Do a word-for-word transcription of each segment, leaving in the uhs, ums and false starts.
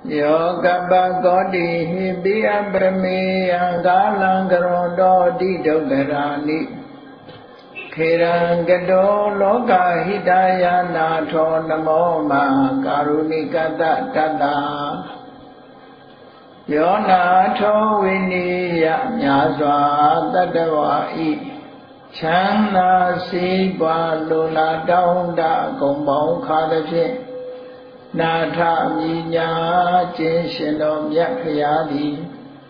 Yoga Godi Hibia Brahmi Angalang Garondo Di Dogarani Kirangado Loka Hidaya Nato Namoma Karunikata Tada Yonato Viniya Nyazwa Tadawai Chana Sigwa Luna Daunda Gombong Kadaji Nata Minya Jinshinom Yakyadi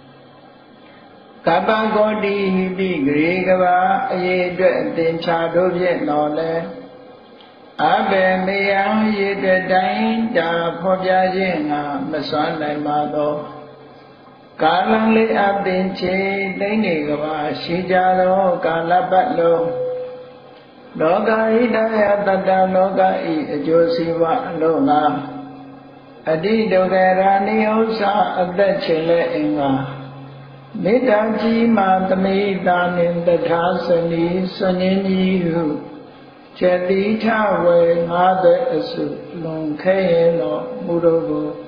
Kabagodi Bigriga Yed Dinchado Vietnole Abe Meyang Yed Dain Da Pobjayinga Masana Mado Kalangli Abdinchi Dainigava Shijalo Kalapatlo Loga Hidaya Tata Loga I Josiva Loga Adi Dogarani Osa Adachile Inga Midaji Matami Danin Datasani Saninihu Chelita We Mother Asu Lunkayeno Murogo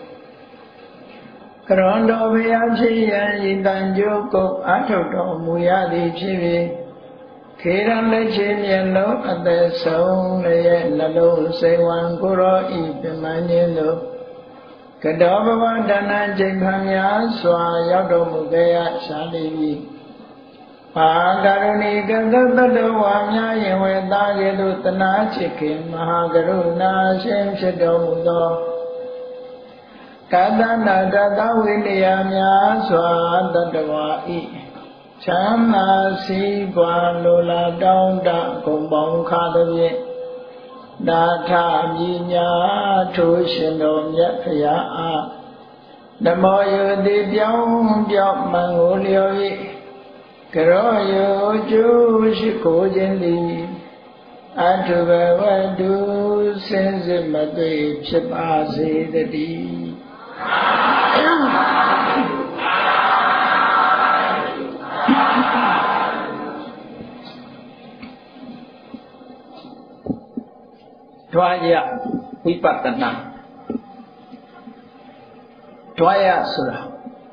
Karondo Viachi and Yidanjoko Atoto Muyadi Chivi Kiran Lechin Yellow at the Soul Nalo Sewan Guro Ipimanilo Kadova Dana Jimpanya Swa Yado Mugaya Shalivi Mahagaruni Gagabado Wanya Yewe Dagilu Tanachikim Mahagaruna Shem Shadomudo Kadana Dada Williamya Swa Dadawai Chana Sigwa Lola Daunda Gombong Kadavi Nata Minya Tushinom Yapaya Namo Yudi Byong Byok Mangolio Karoyo Jushiko Jindi Atuva Vadu Senzimati Chipasi the D Dwaya Vipatana Dwaya Sura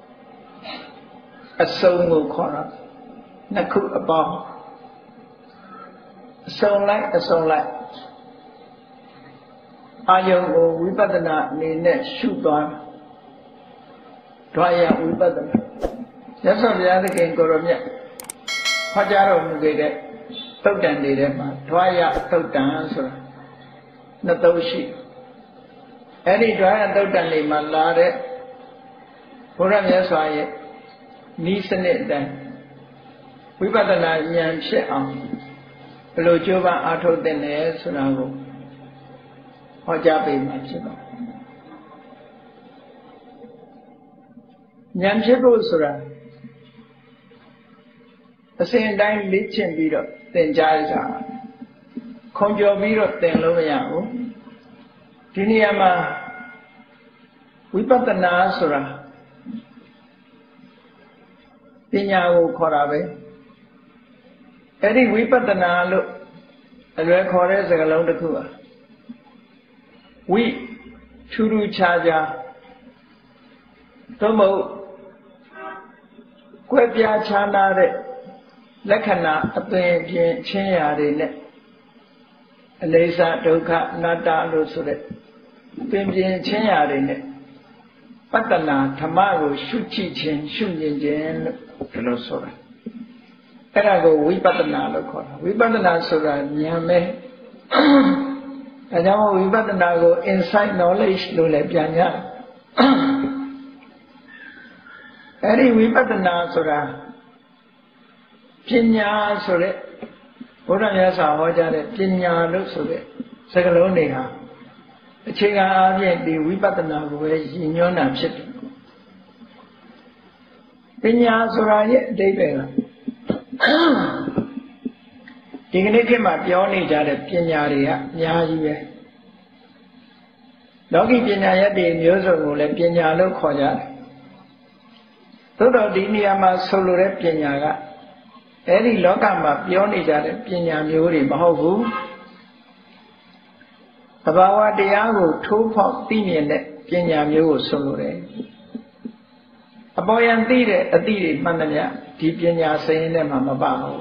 A Songo Kora Naku Abah A song like a song like Ayo Vipatana Nine Shuban Dwaya Vipatana That's what the other king Goromia Hajaro Mugade Totan Didema Dwaya Totan Sura Natoshi Eddie Dwaya Totan Malare Puramya Swaye Nisanit then Vipatana Yan Sheam Pelojova Ato Dene Sunago Hojabi Machiba Nyamshibu Sura The same time Lichin Biro Then Jaisa Konjo Biro Then Lomayago Diniyama Vipatana Sura Pinyago Korabe Eddie Vipatana look and recorded a long the Kua. We Churu Chaja Tomo Kwepia Chana Lekana Ape Chinyari Alesa Doka Nata Lusure Pimpin Chinyari Patana Tamago Shuchi Chin Shunjin Jen Telosora Erago Vipatana Lokora Vipatana Sura Nyame Ajamo Vipatana go inside knowledge Lule Pianya Eri Vipatana Sura Pinya Sure Uranyasa Hojare Pinya Lusure Sagaloniha Chiga Avian the Vipatana go Yinyona Chip Pinya Sura yet David Dignity Mapioni Jade Pinya Yahi Dogi Pinya the Muso let Pinya look Hoya Todo Diniama Solure Pinyaga Eri Lokama Pioni Jade Pinya Muri Mahovu Abawa Diago two pop Pinian ပညာမျိုးကိုဆုံးလို့တယ်အပေါ်ယံသိတဲ့အသိတွေမှန်တယ်ဗျဒီပညာစရင်ထဲမှာမပါဘူး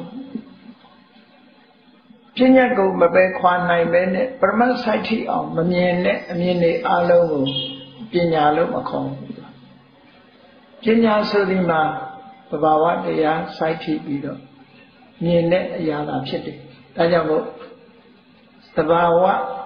ပညာကိုမပဲခွာနိုင်ပဲနဲ့ပရမတ်စိုက်ထိအောင်မမြင်တဲ့အမြင်တွေအလုံးကိုပညာလို့မခေါ်ဘူးပညာဆိုဒီမှာသဘာဝတရားစိုက်ထိပြီးတော့မြင်တဲ့အရာသာဖြစ်တယ်ဒါကြောင့်မို့သဘာဝ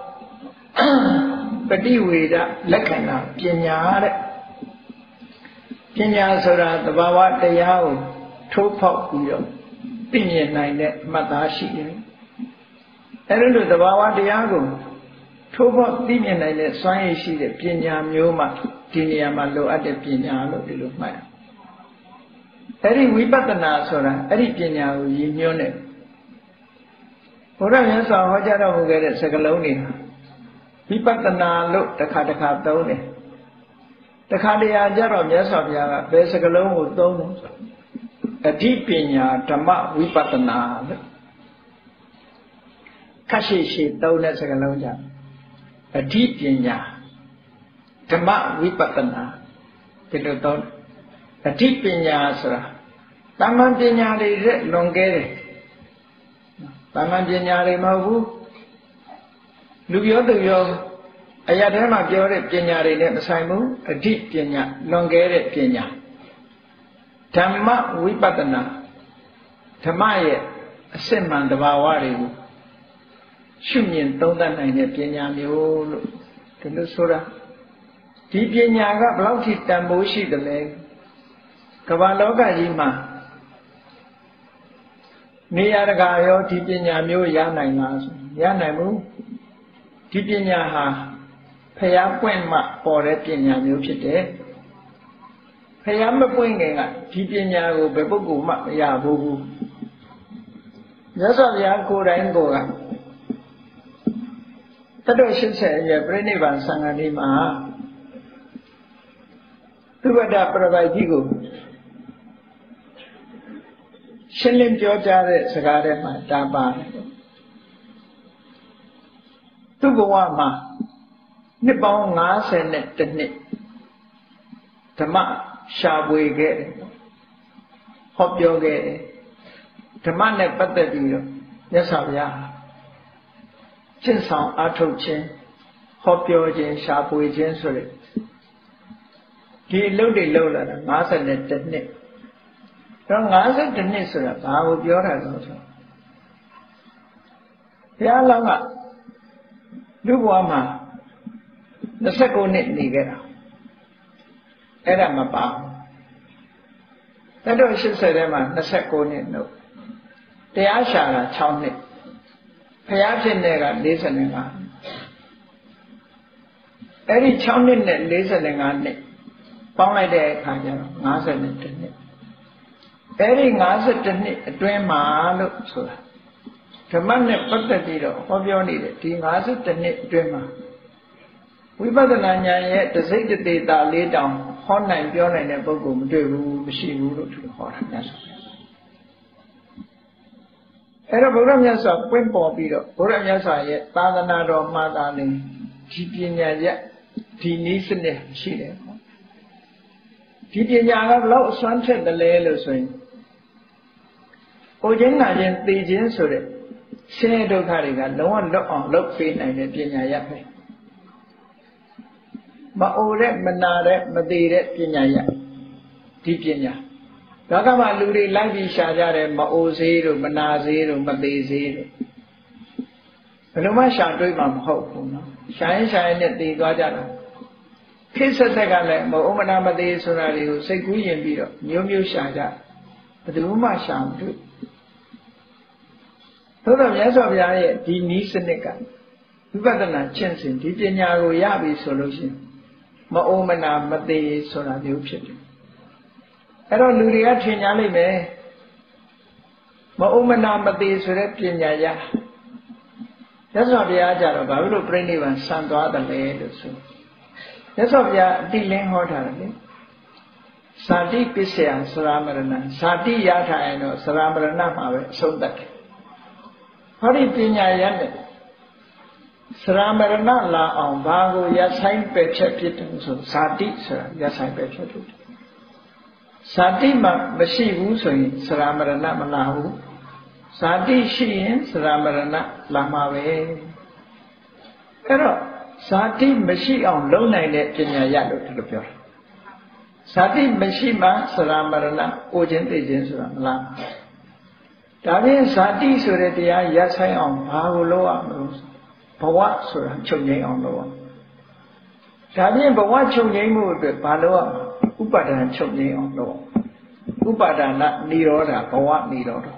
ပฏิဝေဒလက္ခဏာပညာတဲ့ပညာဆိုတာသဘာဝတရားကိုထိုးဖောက်ပြီးတော့သိမြင်နိုင်တဲ့အမှတ်သားရှိတယ်အဲလိုသဘာဝတရားကိုထိုးဖောက်သိမြင်နိုင်တဲ့စွမ်းရည်ရှိတဲ့ပညာမျိုးမှဒီနေရာမှာလိုအပ်တဲ့ပညာလို့ဒီလိုမှတ်ရအဲ့ဒီဝိပဿနာဆိုတာအဲ့ဒီပညာကိုရည်ညွှန်းတဲ့ဘုရားမြတ်စွာဟောကြားတော်မူခဲ့တဲ့စကားလုံးတွေဝိပဿနာလို့တစ်ခါတစ်ခါသုံးတယ်တစ်ခါတည်းကြတော့မြတ်စွာဘုရားကဘယ်စကားလုံးကိုသုံးလဲအဓိပညာဓမ္မဝိပဿနာလို့ခက်ရှိရှိသုံးတဲ့စကားလုံးကြအဓိပညာဓမ္မဝိပဿနာဒီလိုသုံးအဓိပညာဆိုတာတမန်ပညာတွေရဲ့လွန်ကဲတယ်တမန်ပညာတွေမဟုတ်ဘူးလူပြောသူပြောအရာထဲမှာပြောတဲ့ပညာတွေနဲ့မဆိုင်ဘူးအဓိပညာလွန်ကဲတဲ့ပညာဓမ္မဝိပဿနာဓမ္မရဲ့အစစ်မှန်တဘာဝတွေကိုရှုမြင်သုံးသပ်နိုင်တဲ့ပညာမျိုးလို့ဒီလိုဆိုတာဒီပညာကဘယ်လောက်ထိတန်ဖိုးရှိသလဲကမ္ဘာလောကကြီးမှာနေရာတကာရောဒီပညာမျိုးရနိုင်လားဆိုရနိုင်ဘူးဒီပညာဟာဖျားပွင့်မှပေါ်တဲ့ပညာမျိုးဖြစ်တယ်ဖျားမပွင့်ခင်ကဒီပညာကိုဘယ်ပုဂ္ဂိုလ်မှမရဘူးဘူးမြတ်စွာဘုရားကိုယ်တိုင်ကိုယ်ကတတော်ရှင်းဆက်ရဲ့ပြိဋိဘံသံဃာនេះမှာသုဘဒ္ဓပရပိုက်ကြီးကိုရှင်းလင်းပြောကြားတဲ့စကားထဲမှာတာပါတယ်သူ့ဘဝမှာနှစ်ပေါင်း၅၀နဲ့တနှစ်ဓမ္မရှာဖွေခဲ့တယ်ဟောပြောခဲ့တယ်ဓမ္မနဲ့ပတ်သက်ပြီးတော့မြတ်စွာဘုရားကျင့်ဆောင်အားထုတ်ခြင်းဟောပြောခြင်းရှာဖွေခြင်းဆိုတဲ့ဒီအလုပ်တွေလုပ်လာတာ၅၀နဲ့တနှစ်တော့၅၁နှစ်ဆိုတာဘာကိုပြောတာလဲဆိုဘုရားလောင်းကလူဘဝမှာ၂၉နှစ်နေခဲ့တာအဲ့ဒါမပါဘူးအဲ့တော့၈၀ထဲမှာ၂၉နှစ်လို့တရားရှာတာ၆နှစ်ဘုရားဖြစ်တဲ့က၄၅အဲ့ဒီ၆နှစ်နဲ့၄၅နှစ်ပေါင်းလိုက်တဲ့အခါကျတော့၅၁နှစ်အဲ့ဒီ၅၁နှစ်အတွင်းမှာလို့ဆိုတာဓမ္မနဲ့ပတ်သက်ပြီးတော့ဟောပြောနေတဲ့ဒီ၅၁နှစ်အတွင်းမှာဝိပဿနာဉာဏ်ရဲ့တစိတ်တသေးတာလေးတောင်ဟောနိုင်ပြောနိုင်တဲ့ပုဂ္ဂိုလ်မတွေ့ဘူးမရှိဘူးလို့သူဟောတာများစွာအဲ့တော့ဘုရားမြတ်စွာပွင့်ပေါ်ပြီးတော့ဘုရားမြတ်စွာရဲ့သာသနာတော်မှာသာလင်ဒီပညာရဲ့ဒီနည်းစနစ်ရှိတယ်ဒီပညာကဘလောက်အစွမ်းထက်တယ်လဲလို့ဆိုရင်ကိုချင်းနာချင်းသိချင်းဆိုတဲ့ဆင်းရဲဒုက္ခတွေကလုံးဝလွတ်အောင်လုပ်ပေးနိုင်တဲ့ပညာရပဲမအိုတဲ့မနာတဲ့မသေးတဲ့ပညာရဒီပညာဒါကမှလူတွေလိုက်ပြီးရှာကြတယ်မအိုစေးတို့မနာစေးတို့မသေးစေးတို့ဘယ်လိုမှရှာတွေးမှာမဟုတ်ဘူးနော်ရှာရင်ရှာရင်နဲ့သေသွားကြတာခေတ်ဆက်ဆက်ကလည်းမအိုမနာမသေးဆိုတာတွေကိုစိတ်ကူးရင်ပြီးတော့မျိုးမျိုးရှာကြဘယ်သူမှရှာမတွေ့သို့တော့မြတ်စွာဘုရားရဲ့ဒီနည်းစနစ်ကဝိပဿနာကျင့်စဉ်ဒီပညာကိုရပြီဆိုလို့ရှိရင်မအိုမနာမသေးဆိုတာမျိုးဖြစ်တယ်အဲ့တော့လူတွေကထင်ကြလိမ့်မယ်မအိုမနာမသေးဆိုတဲ့ပညာရမြတ်စွာဘုရားကြတော့ဘာလို့ပြိဋိဘံဆံသွားတယ်လဲလို့ဆိုမြတ်စွာဘုရားအတိလင်းဟောထားတယ်လေဇာတိပစ္စယံသရမရဏဇာတိရထားရင်တော့သရမရဏမှာပဲအဆုံးသတ်တယ်ဟောဒီပညာရနဲ့ Sramarana la on bago yasain peche pitin so sati sra yasain peche pitin. Sati ma mashi hu so yin sramarana ma la hu. Sati shi yin sramarana la ma be. Ero sati mashi on long nai de panya ya lo di lo pyo. Sati mashi ma sramarana o chin te chin sra ma la. Da pyin sati so de taya yasain on bago lo ya ma lo. Bawa sura chung ngai on lo. Da pyin bawa chung ngai mu atwet ba lo ya upadana chung ngai on lo. Upadana nirodha bawa nirodha.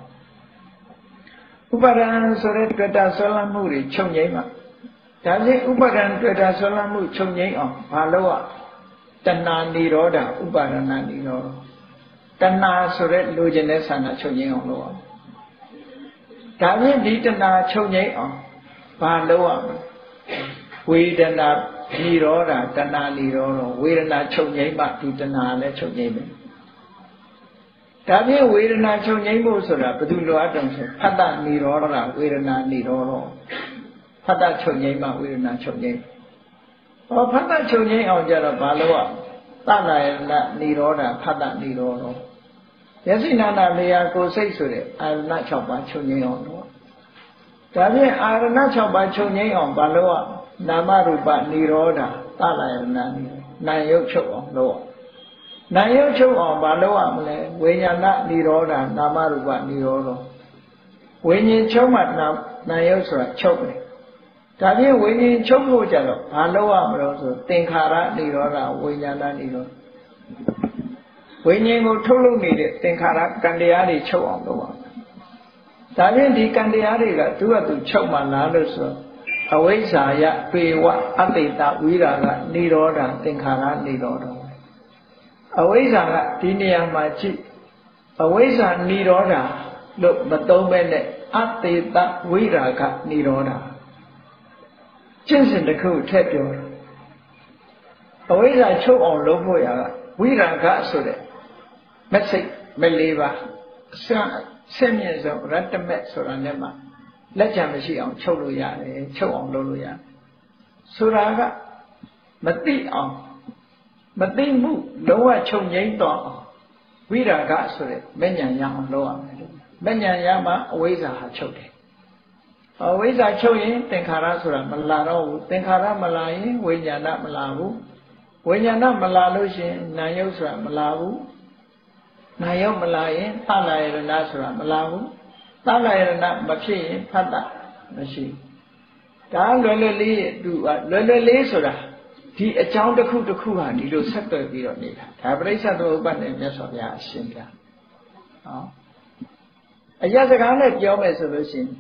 Upadana so de tweta sola mu ri chung ngai ma. Da pyin upadana tweta sola mu chung ngai on ba lo ya Tanna nirodha upadana nirodha. Tanna so de lo chin de sana chung ngai on lo. Da pyin di tanna chung ngai on ba lo ya Vedana nirodha tanna nirodha Vedana chung ngai ma di tanna le chung ngai me. Da pyin Vedana chung ngai mu soda badu lo a tong so Phatta nirodha Vedana nirodha. Phatta chung ngai ma Vedana chung ngai. Or Phatta chung ngai on jaro ba lo ya Tanna nirodha Phatta nirodha. Yasinana leya ko sai so de arana six pa chung ngai on lo. Da pyin arana six pa chung ngai on ba lo ya Nama rupa nirodha talayana nayok chuk on lo. Nayok chuk on ba lo ya mle Vinyana nirodha nama rupa nirodha. Vinyin chuk ma nayok sura chuk ne. Da pyin vinyin chuk ho ja lo ba lo ya ma lo so Thengkhara nirodha Vinyana nirodha. Vinyin ko thuk luk nide Thengkhara kan taya de chuk on lo ya. Da pyin di kan taya de ka tu ka tu chuk ma la lo so Avesaya pewa atita viraga nirodha Thengkhara nirodha. Avesaya di neya ma chi Avesa nirodha lo ma tong be ne atita viraga nirodha. Chin sin takku thet pyo. Avesa chuk on lo phot ya ka viraga so de met siat met le ba set myin so ratamet so da ne ma Let jamမရှိအောင်ချုပ်လို့ရတယ်ချုပ်အောင်လုပ်လို့ရတယ်ဆိုတာကမသိအောင်မသိမှုလုံးဝချုပ်ငြိမ်းတော့ဝိရာဂဆိုတဲ့မဉ္ဇဏ်ရအောင်လုပ်ရမယ်မဉ္ဇဏ်ရမှအဝိဇ္ဇာဟာချုပ်တယ်အဝိဇ္ဇာချုပ်ရင်သင်္ခါရဆိုတာမလာတော့ဘူးသင်္ခါရမလာရင်ဝိညာဏမလာဘူးဝိညာဏမလာလို့ရှိရင်နာယုတ်ဆိုတာမလာဘူးနာယုတ်မလာရင်သလာယရဏဆိုတာမလာဘူးTala yarana ma phit yin phatta mashi. Da luan luan li tu luan luan li so da di a chaung takku takku ha di lo set twai pi lo neta. Da Parissa Thomarupat ne Myat Swami Bhaya a shin pya. Ho. Ayat saka ne pyaw me so lo shin.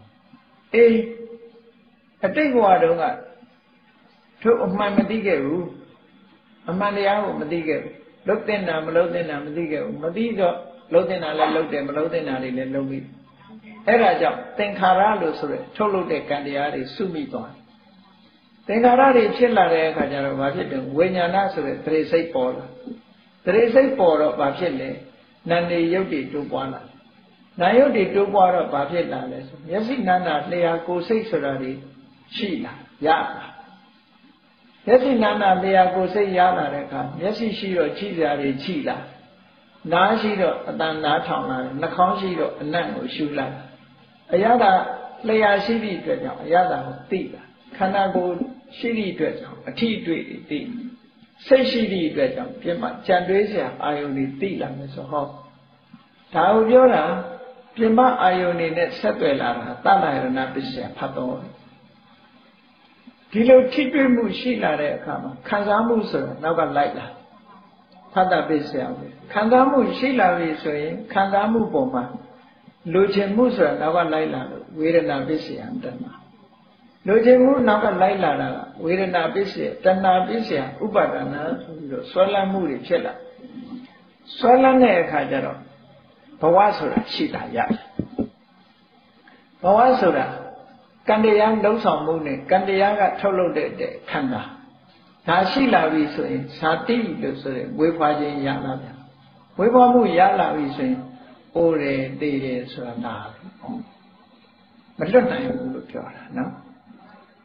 Eh a tait bwa taung ka thu a man ma ti kae bu. A man taya ko ma ti kae bu. Lok tin na ma lok tin na ma ti kae bu. Ma ti so lok tin na le lok de ma lok tin na le le lok bi. အဲ့ဒါကြောင့်သင်္ခါရလို့ဆိုရထုတ်လုပ်တဲ့ကံတရားတွေစုမိသွားတယ်။သင်္ခါရတွေဖြစ်လာတဲ့အခါကျတော့ဘာဖြစ်တယ်ဝိညာဏဆိုတဲ့တရေစိတ်ပေါ်လာ။တရေစိတ်ပေါ်တော့ဘာဖြစ်လဲ။နာနေယုတ်တွေတိုးပွားလာ။နာယုတ်တွေတိုးပွားတော့ဘာဖြစ်လာလဲဆိုမျက်စိနာနာလျှာကိုယ်စိတ်ဆိုတာတွေရှိလာရလာ။မျက်စိနာနာလျှာကိုယ်စိတ်ရလာတဲ့အခါမျက်စိရှိတော့ကြည့်စရာတွေကြည့်လာ။နားရှိတော့အတန်နားထောင်လာတယ်။နှာခေါင်းရှိတော့အနံ့ကိုရှူလိုက်။ အရသာလျှာရှိသည့်အတွက်ကြောင့်အရသာကိုသိတာခန္ဓာကိုယ်ရှိသည့်အတွက်ကြောင့်အထီးအတွေ့တွေသိစိတ်ရှိသည့်အတွက်ကြောင့်ပြမကြံတွေးစရာအာယုန်တွေသိလာမယ်ဆိုဟောဒါကိုပြောတာပြမအာယုန်တွေနဲ့ဆက်သွယ်လာတာတဏှာရဏပစ္စယဖတ်တော်ဒီလိုထိတွေ့မှုရှိလာတဲ့အခါမှာခံစားမှုဆိုတာနောက်ကလိုက်လာဖတ်တာပစ္စယခံစားမှုရှိလာပြီဆိုရင်ခံစားမှုပေါ်မှာ လူချင်းမှုဆိုတာနောက်ကလိုက်လာလို့ဝေဒနာပစ္စယတဏ္ဍာလူချင်းမှုနောက်ကလိုက်လာတာကဝေဒနာပစ္စယတဏ္ဍာပစ္စယဥပါဒနာဆိုပြီးတော့ဆွဲလန်းမှုတွေဖြစ်လာဆွဲလန်းတဲ့အခါကျတော့ဘဝဆိုတာရှိတာရတယ်ဘဝဆိုတာကံတရားလုံဆောင်မှုနဲ့ကံတရားကထုတ်လုပ်တဲ့ခန္ဓာဒါရှိလာပြီဆိုရင်ဇာတိလို့ဆိုရင်ဝေဖွာခြင်းရလာပြန်ဝေဖွာမှုရလာပြီဆိုရင် အိုးတယ်တေးတယ်ဆိုတာနာမလွတ်နိုင်ဘူးလို့ပြောတာနော်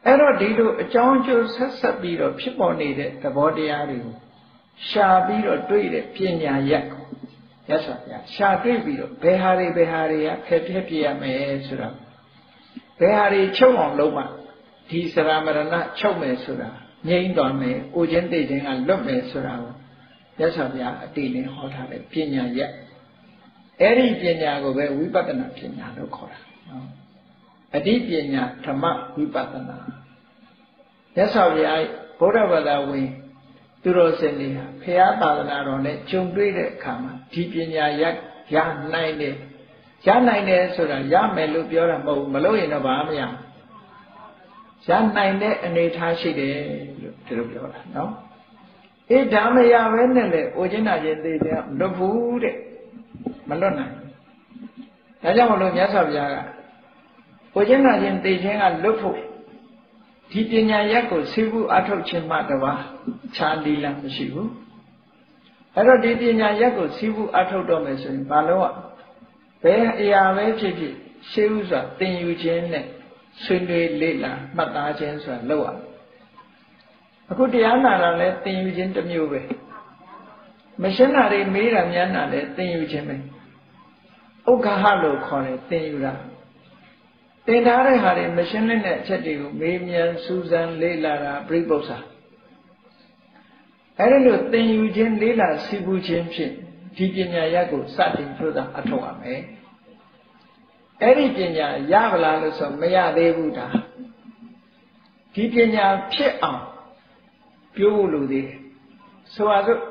အဲ့တော့ဒီလိုအကြောင်းကျိုးဆက်ဆက်ပြီးတော့ဖြစ်ပေါ်နေတဲ့သဘောတရားတွေကိုရှာပြီးတော့တွေ့တဲ့ပညာရက်ကိုရသော်ဗျာရှာတွေ့ပြီးတော့ဘယ်ဟာတွေဘယ်ဟာတွေကဖယ်ပြက်ပြရမယ်ဆိုတော့ဘယ်ဟာတွေချုပ်အောင်လုပ်မှဒီစရမရဏချုပ်မယ်ဆိုတာငြိမ့်သွားမယ်အိုခြင်းသိခြင်းကလွတ်မယ်ဆိုတာကိုရသော်ဗျာအတိနဲ့ဟောထားတဲ့ပညာရက်အဲ့ဒီပညာကိုပဲဝိပဿနာပညာလို့ခေါ်တာနော်အတိပညာဓမ္မဝိပဿနာရသော်ဗျာဗုဒ္ဓဘာသာဝင်သူတော်စင်တွေဟာဖရာသာသနာတော်နဲ့ကြုံတွေ့တဲ့အခါမှာဒီပညာရရနိုင်တယ်ရနိုင်တယ်ဆိုတာရမယ်လို့ပြောတာမဟုတ်ဘူးမလို့ရင်တော့ဘာမှမရရနိုင်တဲ့အနေထားရှိတယ်လို့ဒီလိုပြောတာနော်အေးဒါမရပဲနဲ့လေအိုကျင်းနာခြင်းသေးတယ်မလွတ်ဘူးတဲ့မလွတ်နိုင်ဒါကြောင့်မလို့မြတ်စွာဘုရားကအိုကျင်းနာခြင်းသေခြင်းကလွတ်ဖို့ဒီပညာရက်ကိုစိဘူးအထုတ်ခြင်းမှတပါးခြားလီလမရှိဘူးအဲ့တော့ဒီပညာရက်ကိုစိဘူးအထုတ်တော့မယ်ဆိုရင်ဘာလို့ဘယ်အရာပဲဖြစ်ဖြစ်ရှေးဥစွာသင်ယူခြင်းနဲ့ဆွေးနွေးလေ့လာမှတ်သားခြင်းဆိုတာလုပ်ရအခုတရားနာတာလဲသင်ယူခြင်းတစ်မျိုးပဲမရှင်းတာတွေမေးတာများတာလဲသင်ယူခြင်းပဲဥက္ခဟလို့ခေါ်တယ်သင်ယူတာသင်ထားတဲ့ဟာတွေမရှင်းတဲ့အချက်တွေကိုမေးမြန်းစူးစမ်းလေ့လာတာပြိပု္ပ္ပာအဲ့ဒီလိုသင်ယူခြင်းလေ့လာစီပူခြင်းဖြင့်ဒီပညာရပ်ကိုစတင်ကြိုးစားအထောက်ရမယ်အဲ့ဒီပညာရပါလားလို့ဆိုမရသေးဘူးဒါဒီပညာဖြစ်အောင်ပြိုးလို့သေးတယ်ဆိုပါစို့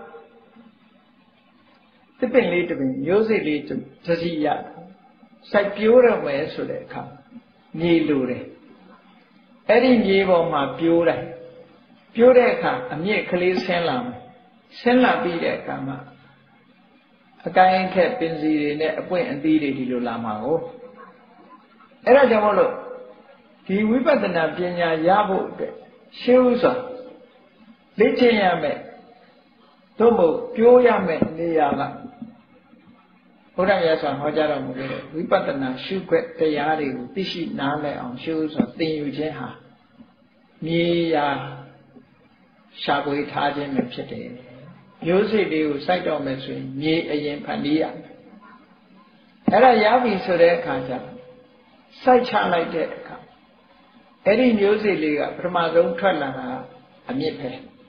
သစ်ပင်လေးတစ်ပင်မျိုးစိတ်လေးတစ်စီရစိုက်ပြိုးရမယ်ဆိုတဲ့အခါမြေလိုတယ်အဲ့ဒီမြေပေါ်မှာပြိုးတယ်ပြိုးတဲ့အခါအမြင့်ကလေးဆင်းလာမယ်ဆင်းလာပြီးတဲ့အခါမှာအကိုင်းခက်ပင်စီတွေနဲ့အပွင့်အသီးတွေဒီလိုလာမှာကိုအဲ့ဒါကြောင့်မလို့ဒီဝိပဿနာပညာရဖို့အတွက်ရှင်းဥစွာလေ့ကျင့်ရမယ်သို့မဟုတ်ပြိုးရမယ်နေရာကဘုရားမြတ်စွာဟောကြားတော်မူတဲ့ဝိပဿနာရှုခွက်တရားတွေကိုသိရှိနားလည်အောင်ရှုဥစွာသင်ယူခြင်းဟာမြေယာရှာဖွေထားခြင်းပဲဖြစ်တယ်မျိုးစိတ်တွေကိုစိုက်တော့မယ်ဆိုရင်မြေအရင်ဖန်တီးရမယ်အဲ့ဒါရပြီဆိုတဲ့အခါကျစိုက်ချလိုက်တဲ့အခါအဲ့ဒီမျိုးစိတ်လေးကပထမဆုံးထွက်လာတာအမြင့်ပဲ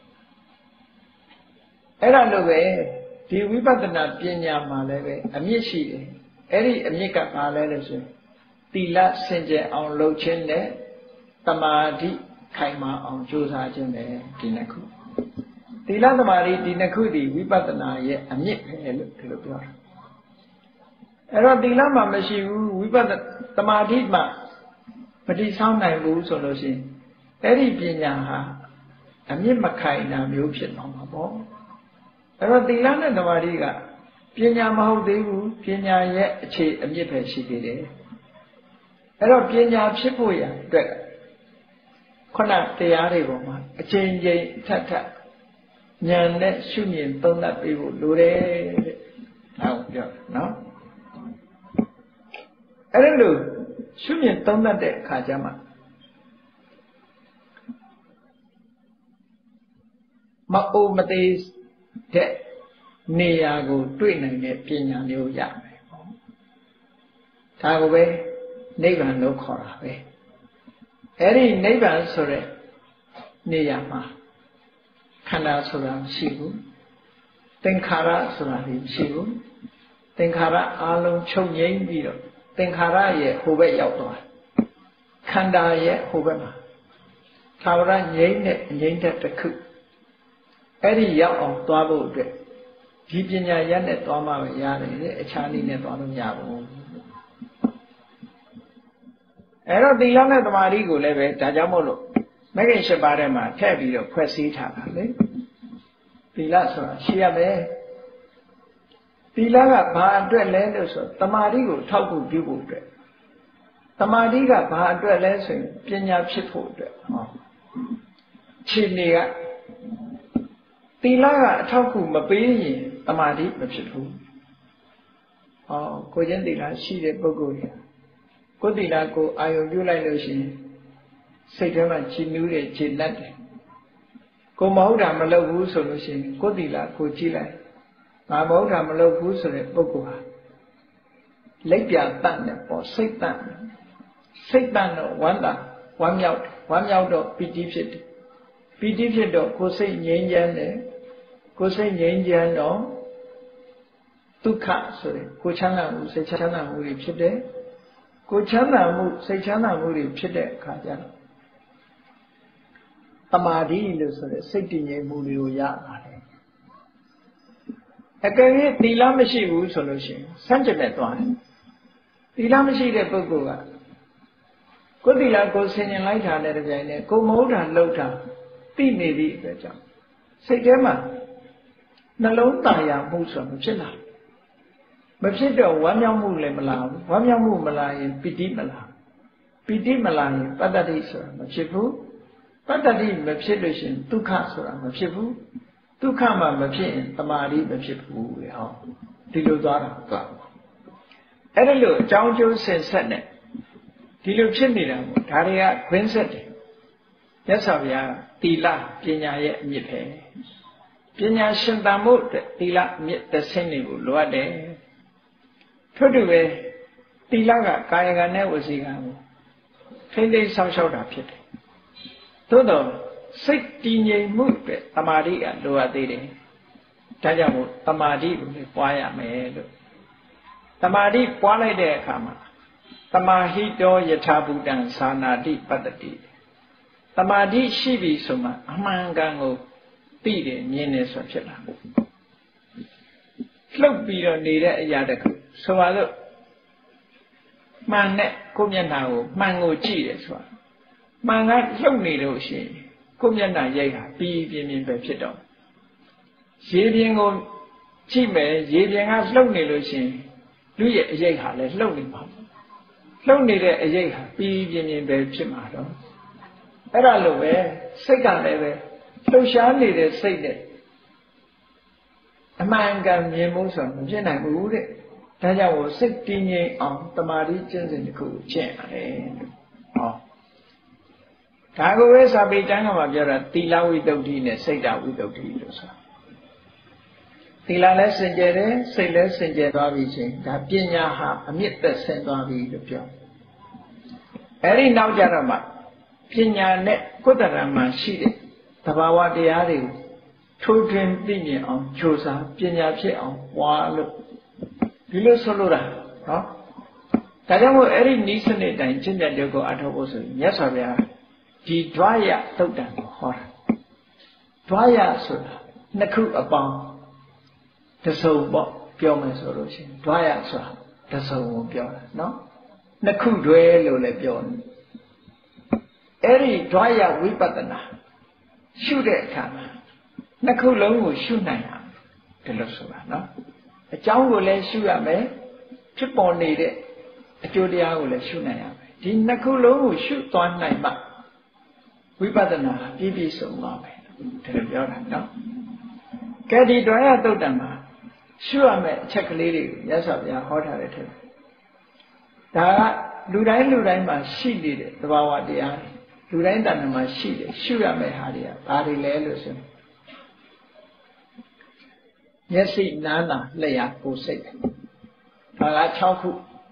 အဲ့ဒါလိုပဲဒီဝိပဿနာပညာမှာလည်းပဲအမြင့်ရှိတယ်အဲ့ဒီအမြင့်ကဘာလဲလို့ဆိုရင်သီလစင်ကြယ်အောင်လုပ်ခြင်းနဲ့သမာဓိခိုင်မာအောင်ကြိုးစားခြင်းပဲဒီနှစ်ခုသီလသမာဓိဒီနှစ်ခုဒီဝိပဿနာရဲ့အမြင့်ပဲလို့ဒီလိုပြောတာအဲ့တော့သီလမှာမရှိဘူးဝိပဿနာသမာဓိမှာမတိဆောင်းနိုင်ဘူးဆိုလို့ရှိရင်အဲ့ဒီပညာဟာအမြင့်မခိုင်တာမျိုးဖြစ်သွားမှာပေါ့အဲ့တော့သီလနဲ့သမာဓိကပညာမဟုတ်သေးဘူးပညာရဲ့အခြေအမြင့်ပဲရှိသေးတယ်အဲ့တော့ပညာဖြစ်ဖို့ရအတွက်ခုနတရားတွေပေါ်မှာအချိန်ချင်းထပ်ထပ်ဉာဏ်နဲ့ရှုမြင်သုံးသပ်ပြီးဖို့လိုတယ်တဲ့ဒါကိုပြောနော်အဲ့ဒါလို့ရှုမြင်သုံးသပ်တဲ့အခါကျမှမအိုမသေးတဲ့နေရာကိုတွေ့နိုင်တဲ့ပညာမျိုးရမယ်ပေါ့ဒါကိုပဲနိဗ္ဗာန်လို့ခေါ်တာပဲအဲ့ဒီနိဗ္ဗာန်ဆိုတဲ့နေရာမှာခန္ဓာဆိုတာမရှိဘူးသင်္ခါရဆိုတာမရှိဘူးသင်္ခါရအလုံးချုပ်ငြိမ်းပြီးတော့သင်္ခါရရဲ့ဟိုဘက်ရောက်သွားခန္ဓာရဲ့ဟိုဘက်မှာသာဝရငြိမ်းတဲ့ငြိမ်းတဲ့တစ်ခုအဲ့ဒီရောက်အောင်သွားဖို့အတွက်ဒီပညာရနဲ့သွားမှပဲရတယ်အခြားနည်းနဲ့သွားလို့မရဘူးအဲ့တော့သီလနဲ့သမာဓိကိုလည်းပဲဒါကြောင့်မို့လို့မဂ္ဂင်၈ပါးထဲမှာထည့်ပြီးတော့ဖွဲ့စည်းထားတာလေသီလဆိုတာရှိရမယ်သီလကဘာအတွက်လဲလို့ဆိုသမာဓိကိုထောက်ကူပြုဖို့အတွက်သမာဓိကဘာအတွက်လဲဆိုရင်ပညာဖြစ်ဖို့အတွက်ဟောခြေနေကသီလကအထောက်ကူမပေးရင်သမာဓိမဖြစ်ဘူးဟောကိုချင်းသီလရှိတဲ့ပုဂ္ဂိုလ်ကြီးကိုသီလကိုအာယုံပြုလိုက်လို့ရှိရင်စိတ်ထဲမှာချီနူးတယ်ခြေနှက်တယ်ကိုမဟုတ်တာမလုပ်ဘူးဆိုလို့ရှိရင်ကိုယ်တီလာကိုကြည့်လိုက်ငါမဟုတ်တာမလုပ်ဘူးဆိုတဲ့ပုဂ္ဂိုလ်ဟာလက်ပြတတ်တယ်ပေါ့စိတ်တတ်တယ်စိတ်တတ်တော့ဝမ်းသာဝမ်းမြောက်ဝမ်းမြောက်တော့ပီတိဖြစ်တယ်ပီတိဖြစ်တော့ကိုယ်စိတ်ငြိမ်းချမ်းတယ်ကိုယ်စိတ်ငြိမ်းချမ်းတော့ဒုက္ခဆိုတဲ့ကိုချမ်းသာမှုစိတ်ချမ်းသာမှုတွေဖြစ်တယ်ကိုချမ်းသာမှုစိတ်ချမ်းသာမှုတွေဖြစ်တဲ့အခါကျတော့တမာတိလို့ဆိုတဲ့စိတ်တည်ငြိမ်မှုတွေကိုရပါတယ်အကယ်၍သီလမရှိဘူးဆိုလို့ရှိရင်စัจ jam နဲ့သွားတယ်သီလမရှိတဲ့ပုဂ္ဂိုလ်ကကိုယ်သီလကိုဆင်ញင်လိုက်တာနဲ့တပြိုင်နက်ကိုမဟုတ်တာလှုပ်တာသိနေသည့်အတွက်ကြောင့်စိတ်ထဲမှာနှလုံးသားရမှုဆိုတာမဖြစ်လာမဖြစ်တော့ဝမ်းမြောက်မှုလည်းမလာဘူးဝမ်းမြောက်မှုမလာရင်ပီတိမလာပီတိမလာရင်ပတ္တတိဆိုတာမဖြစ်ဘူးပတ္တတိမဖြစ်လို့ရှိရင်ဒုက္ခဆိုတာမဖြစ်ဘူးဒုက္ခမှမဖြစ်ရင်တမာတိမဖြစ်ဘူးလေဟောဒီလိုသွားတာသွားအဲ့ဒါလို့အကြောင်းကျိုးဆင်ဆက်နဲ့ဒီလိုဖြစ်နေတာပေါ့ဒါတွေကခွင်းဆက်တယ်မြတ်စွာဘုရားသီလပညာရဲ့အမြစ်ပဲပညာရှင်တန်ဖို့သီလအမြစ်တစ်ဆင့်နေကိုလိုအပ်တယ်ထို့တူပဲသီလကကာယကံနဲ့ဝစီကံကိုထိမ့်သိမ်းဆောင်ရှောက်တာဖြစ်တယ်သို့တော့စိတ်တည်ငြိမ်မှုအတွက်တမာတိကလိုအပ်သေးတယ်ဒါကြောင့်မို့တမာတိကိုလည်းပွားရမယ်လို့တမာတိပွားလိုက်တဲ့အခါမှာတမာဟိတောယထာဘူတံသာနာတိပတ္တတိတမာတိရှိပြီဆိုမှအမှန်ကန်ကိုသိတယ်မြင်တယ်ဆိုဖြစ်လာလှုပ်ပြီးတော့နေတဲ့အရာတခုဆိုပါလို့မှန်နဲ့ကိုမျက်နှာကိုမှန်ကိုကြည့်တယ်ဆိုတာမှန်ကလှုပ်နေလို့ရှိရင်ကိုမျက်နှာရိပ်ဟာပြီးပြင်းပြင်းပဲဖြစ်တော့ရေပြင်ကိုကြည့်မယ်ရေပြင်ကလှုပ်နေလို့ရှိရင်လူရဲ့အရိပ်ဟာလည်းလှုပ်နေပါဘူးလှုပ်နေတဲ့အရိပ်ဟာပြီးပြင်းပြင်းပဲဖြစ်မှာတော့အဲ့ဒါလိုပဲစိတ်ကလည်းပဲလှုပ်ရှားနေတဲ့စိတ်နဲ့အမှန်ကန်မြင်မှုဆိုမဖြစ်နိုင်ဘူးတဲ့ဒါကြောင့်စိတ်တည်ငြိမ်အောင်တမာတိကျင့်စဉ်တစ်ခုကျင့်ရတယ်ဟောဒါကိုပဲစာပေကျမ်းကမှာပြောတာသီလဝိတ္တုနဲ့စိတ်တဝိတ္တုလို့ဆိုတာသီလလည်းစင်ကြယ်တယ်စိတ်လည်းစင်ကြယ်သွားပြီချင်းဒါပညာဟာအမြင့်သက်ဆင့်သွားပြီလို့ပြောအဲ့ဒီနောက်ကြတော့မှပညာနဲ့ကုသရမှာရှိတဲ့သဘာဝတရားတွေကိုထိုးထွင်းသိမြင်အောင်ကြိုးစားပညာဖြစ်အောင်ပွားလို့ဒီလိုဆိုလိုတာနော်ဒါကြောင့်မို့အဲ့ဒီနိစ္စနဲ့တိုင်ကျင့်တဲ့လုပ်ကိုအထောက်ဖို့ဆိုရင်မြတ်စွာဘုရားဒီဓဝရသုတ်တံကိုဟောတာဓဝရဆိုတာနှစ်ခုအပေါင်းတစ်စုံပေါ့ပြောမယ်ဆိုလို့ရှိရင်ဓဝရဆိုတာတစ်စုံကိုပြောတာနော်နှစ်ခုတွဲလို့လည်းပြောတယ်အဲ့ဒီဓဝရဝိပဿနာရှုတဲ့အခါမှာနှစ်ခုလုံးကိုရှုနိုင်ရမယ်ဒီလိုဆိုတာနော်အကြောင်းကိုလည်းရှုရမယ်ဖြစ်ပေါ်နေတဲ့အကျိုးတရားကိုလည်းရှုနိုင်ရမယ်ဒီနှစ်ခုလုံးကိုရှုသွားနိုင်မှဝိပဿနာပြည့်ပြည့်စုံသွားမယ်ဒီလိုပြောတာနော်ကဲဒီဓဝရသုတ်တံမှာရှုရမယ်အချက်ကလေးတွေကိုမြတ်စွာဘုရားဟောထားတဲ့ထက်ဒါကလူတိုင်းလူတိုင်းမှာရှိနေတဲ့သဘာဝတရားလူတိုင်းတဏ္ဍာမှာရှိတယ်ရှုရမယ်ဟာတွေကဘာတွေလဲလို့ဆိုရင်မျက်စိနားနာလျှာကိုယ်စိတ်ဒါက၆ခု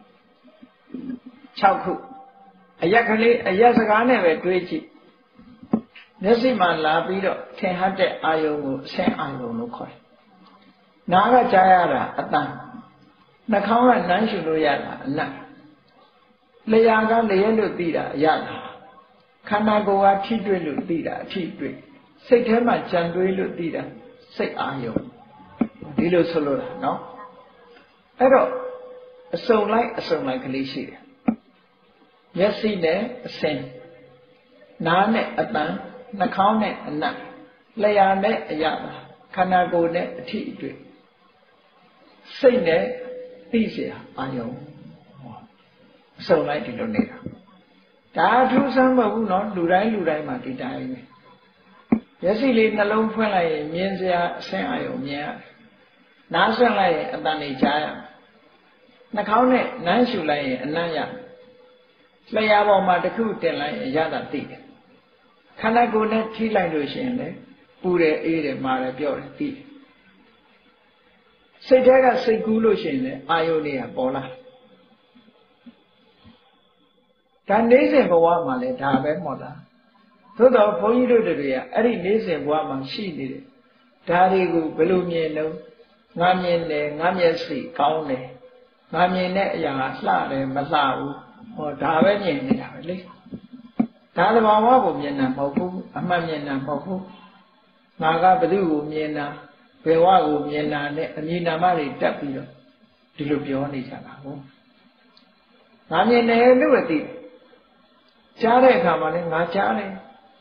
၆ခုအရက်ကလေးအရက်စကားနဲ့ပဲတွေးကြည့်မျက်စိမှာလာပြီးတော့ထင်ဟပ်တဲ့အာယုံကိုအဆင်းအာယုံလို့ခေါ်တယ်နားကကြားရတာအတန်နှာခေါင်းကနမ်းရှုလို့ရတာအနတ်လျှာကလျက်လို့သိတာအရတာခန္ဓာကိုယ်ကထိတွေ့လို့သိတာအထိတွေ့စိတ်ထဲမှာကြံတွေးလို့သိတာစိတ်အာယုံဒီလိုဆိုလို့လားနော်အဲ့တော့အစုံလိုက်အစုံလိုက်ကလေးရှိတယ်မျက်စိနဲ့အစင်နားနဲ့အတန်နှာခေါင်းနဲ့အနတ်လျှာနဲ့အရတာခန္ဓာကိုယ်နဲ့အထိအတွေ့စိတ်နဲ့သိเสียအာယုံအစုံလိုက်ဒီလိုနေတာဒါအထူးဆန်းမဟုတ်ဘူးနော်လူတိုင်းလူတိုင်းမှာဒီတိုင်းပဲမျက်စိလေးနှလုံးဖွင့်လိုက်ရင်မြင်စရာအဆင်းအာယုံမြင်ရတယ်နားဆွင့်လိုက်ရင်အတန်လေးကြားရနှာခေါင်းနဲ့နမ်းရှူလိုက်ရင်အနံ့ရလျှာပေါ်မှာတစ်ခုတင်လိုက်ရင်ရတာသိတယ်ခန္ဓာကိုယ်နဲ့ထိလိုက်လို့ရှိရင်လေပူတယ်အေးတယ်မာတယ်ပြောတယ်သိတယ်စိတ်ထဲကစိတ်ကူးလို့ရှိရင်လေအာယုန်တွေကပေါ်လာဒါနေစဉ်ဘဝမှာလေဒါပဲမဟုတ်လားသို့တော့ဘုန်းကြီးတို့တွေကအဲ့ဒီနေစဉ်ဘဝမှာရှိနေတယ်ဒါတွေကိုဘယ်လိုမြင်လို့ငါမြင်တယ်ငါမျက်စိကောင်းတယ်ငါမြင်တဲ့အရာကလှတယ်မလှဘူးဟောဒါပဲမြင်နေတာပဲလေဒါသဘာဝကိုမြင်တာမဟုတ်ဘူးအမှန်မြင်တာမဟုတ်ဘူးငါကဘယ်သူကိုမြင်တာဘယ်ဝကိုမြင်တာနဲ့အမြင်နာမတွေတက်ပြီးတော့ဒီလိုပြောနေကြတာဟုတ်ငါမြင်တယ်လို့ပဲသိတယ်ကြားတဲ့အခါမှာလည်းငါကြားတယ်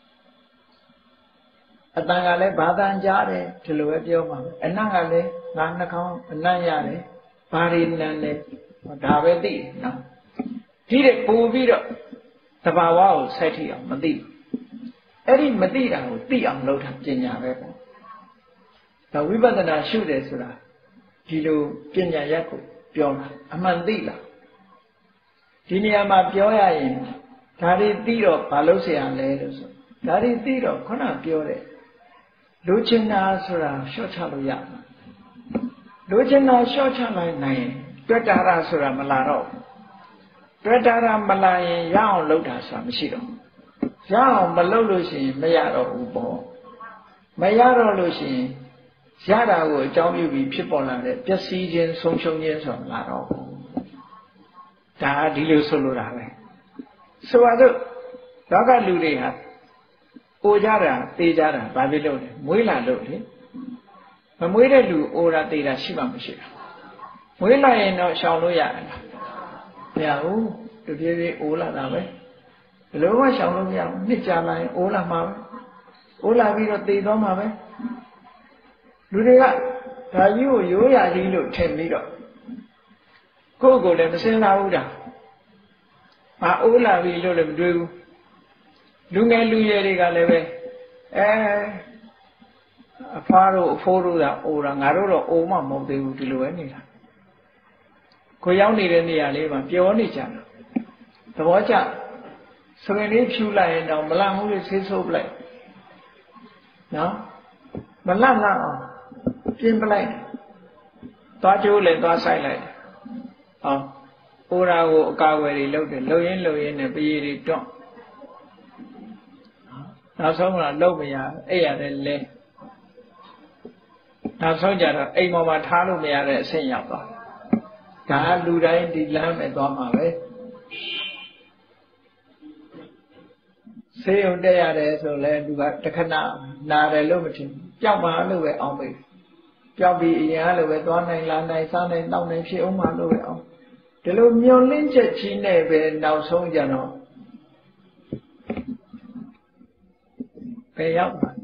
အတန်ကလည်းဘာတန်ကြားတယ်ဒီလိုပဲပြောမှာအနံ့ကလည်းငါနှာခေါင်းအနံ့ရတယ်ဘာတွေနံတယ်ဒါပဲသိတယ်နော်ဒီတဲ့ပို့ပြီးတော့တဘာဝကိုဆက်ထိအောင်မသိဘူးအဲ့ဒီမသိတာကိုသိအောင်လုပ်တာပညာပဲပေါ့ဒါဝိပဿနာရှုတယ်ဆိုတာဒီလိုပညာရက်ကိုပြောတာအမှန်သိလားဒီနေရာမှာပြောရရင်ဒါတွေသိတော့ဘာလို့เสียရလဲလို့ဆိုဒါတွေသိတော့ခုနပြောတဲ့လိုချင်တာဆိုတာရှော့ချလို့ရမှာလိုချင်တာရှော့ချလိုက်နိုင်တွေ့တာရဆိုတာမလာတော့တွေ့တာရမလာရင်ရအောင်လုပ်တာဆိုတာမရှိတော့ရအောင်မလုပ်လို့ရှိရင်မရတော့ဘူးပေါ့မရတော့လို့ရှိရင်ရတာကိုအကြောင်းပြုပြီးဖြစ်ပေါ်လာတဲ့ပျက်စီးခြင်းဆုံးရှုံးခြင်းဆိုတာမလာတော့ဘူးဒါဒီလိုဆိုလိုတာပဲဆိုပါတော့လောကလူတွေဟာအိုကြတာသေကြတာဘာဖြစ်လို့လဲမွေးလာလို့လေမမွေးတဲ့လူအိုတာသေတာရှိမှမရှိတာမွေးလာရင်တော့ရှောင်လို့ရတယ်လားမရဘူးတပြေးပြေးအိုလာတာပဲဘယ်လိုမှရှောင်လို့မရဘူးနှစ်ကြာလာရင်အိုလာမှာပဲအိုလာပြီးတော့သေသွားမှာပဲလူတွေကဒါကြီးကိုရိုးရာကြီးလို့ထင်ပြီးတော့ကိုယ့်ကိုယ်လည်းမစင်လာဘူးတာမအိုးလာပြီလို့လည်းမတွေးဘူးလူငယ်လူရွယ်တွေကလည်းပဲအဲအဖွားတို့အဖိုးတို့ကအိုတာငါတို့တော့အိုမှမဟုတ်သေးဘူးဒီလိုပဲနေတာကိုရောက်နေတဲ့နေရာလေးမှာပျော်နေကြတာသဘောကျဆိုရင်လေးဖြူလိုက်ရင်တော့မလန့်ဘူးလေဆေးဆိုးပလိုက်နော်မလန့်လားအောင်ပြင်းပလိုက်သွားကျိုးလည်းသွားဆိုင်လိုက်ဟောအိုရာကိုအကာအကွယ်တွေလုပ်တယ်လှုပ်ရင်းလှုပ်ရင်းနဲ့ပရီတွေတွန့်နောက်ဆုံးတော့လှုပ်မရအဲ့ရတယ်လဲနောက်ဆုံးကြတော့အိမ်ပေါ်မှာထားလို့မရတဲ့အဆင့်ရောက်သွားဒါလူတိုင်းဒီလမ်းနဲ့သွားမှာပဲဆေးရုံတက်ရတယ်ဆိုလဲသူကတခဏနာတယ်လို့မထင်ပျောက်ပါလို့ပဲအောင်ပဲပျောက်ပြီးအရင်ကလိုပဲသွားနိုင်လာနိုင်စားနိုင်တောင်းနိုင်ဖြစ်အောင်မလို့ပဲအောင်ဒီလိုမျောလင့်ချက်ကြီးနဲ့ပဲနောက်ဆုံးကြတော့ဘယ်ရောက်မှာ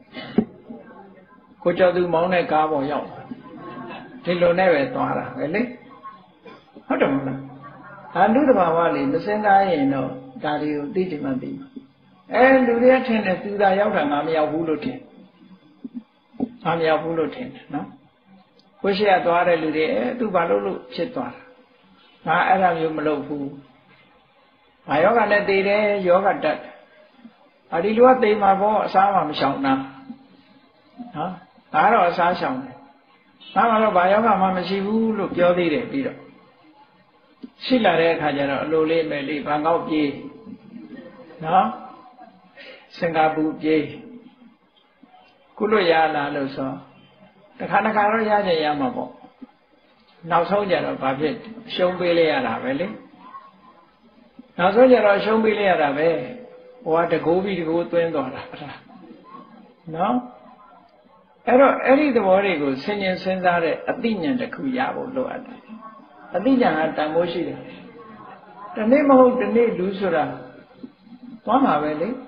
ကိုကျော်သူမောင်းတဲ့ကားပေါ်ရောက်ဒီလိုနဲ့ပဲသွားတာပဲလေဟုတ်တယ်မလားအာလူတဘာဝလေးမစင်သားရင်တော့ဒါတွေကိုသိချင်မှသိမှာအဲလူတွေကထင်တယ်သူသာရောက်တာငါမရောက်ဘူးလို့ထင်ငါမရောက်ဘူးလို့ထင်တယ်နော်ကိုရှိရသွားတဲ့လူတွေအဲသူဘာလို့လို့ဖြစ်သွားတာငါအဲ့ဒါမျိုးမလုပ်ဘူး။ဘာယောဂနဲ့သိတယ်ယောဂတတ်။အဒီလူကသိမှာပေါ့အစားမှမရှောင်တာ။နော်။ဒါတော့အစားရှောင်တယ်။ဒါမှတော့ဘာယောဂမှမရှိဘူးလို့ပြောသေးတယ်ပြီးတော့ရှိလာတဲ့အခါကျတော့အလိုလေးမဲ့လေးဘန်ကောက်ပြေးနော်။စင်ကာပူပြေးကုလို့ရလာလို့ဆိုတခါတခါတော့ရကြရမှာပေါ့။နောက်ဆုံးကြတော့ဘာဖြစ်ရှုံးပေးလိုက်ရတာပဲလေနောက်ဆုံးကြတော့ရှုံးပေးလိုက်ရတာပဲဟိုကတကိုးပြီးတကိုးသွင်းသွားတာနော်အဲ့တော့အဲ့ဒီသဘောတွေကိုဆင်ញင်စဉ်းစားတဲ့အသိဉာဏ်တစ်ခုရဖို့လိုအပ်တယ်အသိဉာဏ်ကတန်ဖိုးရှိတယ်တနေ့မဟုတ်တနေ့လူဆိုတာသွားမှာပဲလေ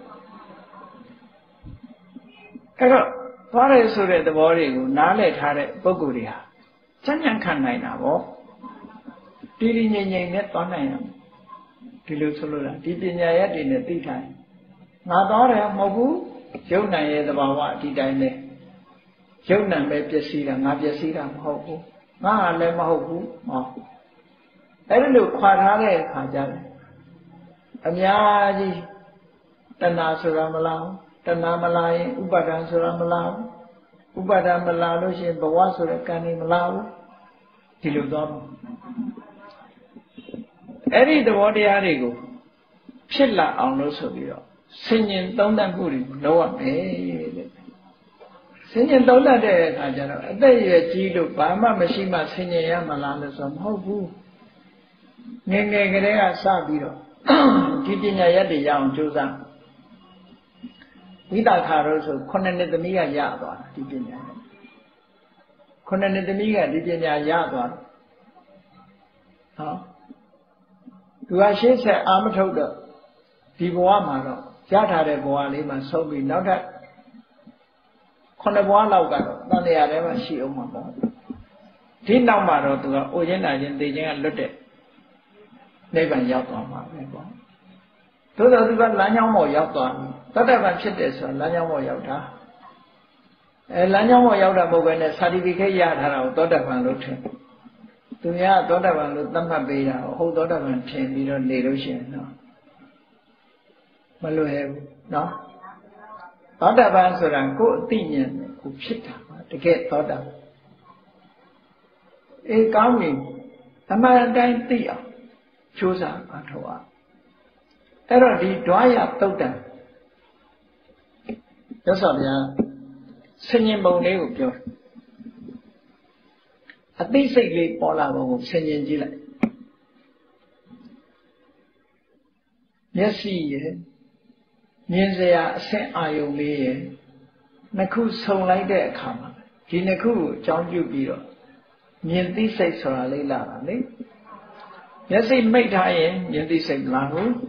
အဲ့တော့သွားရဲဆိုတဲ့သဘောတွေကိုနားလည်ထားတဲ့ပုဂ္ဂိုလ်တွေဟာချမ်းချမ်းခံနိုင်တာပေါ့တည်တည်ငြိမ်ငြိမ်နဲ့သွားနိုင်ရမယ်ဒီလိုဆိုလို့လားဒီပညာရက်တွေနဲ့သိထားရင်ငါသွားတယ်မဟုတ်ဘူးရုပ်နာရဲ့သဘာဝဒီတိုင်းပဲရုပ်နာပဲပျက်စီးတာငါပျက်စီးတာမဟုတ်ဘူးငါကလည်းမဟုတ်ဘူးဟောအဲ့ဒီလိုခွာထားတဲ့အခါကျတယ်အများကြီး Tana sura malau, tana malai, upadan sura malau, upadan malau lo shin bawa sura kani malau, dilu dom. Eri the body arigo, chilla on lo sobio, singing down the booty, no one eh. Singing down the day, Ajara, they Gido, Bama, Mashima, singing Yamalanda, some hobu. Nengere Sabiro, Gitina Yadi Yam Josa. Without Haroso, connected the Mia Yadwa, Gitina. Connected the Mia, Gitina Yadwa. Huh? To Ashes, Amatoda, Dibuamaro, Jata de Boalima, so be not that. Conabua, not the Arema, she Omamo. Tinamaro to the Ojena in the Lotte. Never yacht on my people. To the river Lanyamo yacht on, Tatavan Chittes on Lanyamo Yauta. A Lanyamo Yauta Mogan, a certificate yard, Dotavan Lutte. To ya Dotavan Lutama Beda, whole Dotavan chain, you don't need ocean, no. Maluhe, no? Dotavan Suran, go opinion, who shit to get Dotavan. A coming, a man tea. Chosa Atawa. Error di Dwaya Tota. That's all, yeah. Singing Bone Pure. At least a great Paula of singing Gila. Yes, see, means they are sent Ayo me. Naku so like that come. Ginaku, John Jubilo. Mean these say so, Layla, eh? Yes, he made high, yet they say Lahu.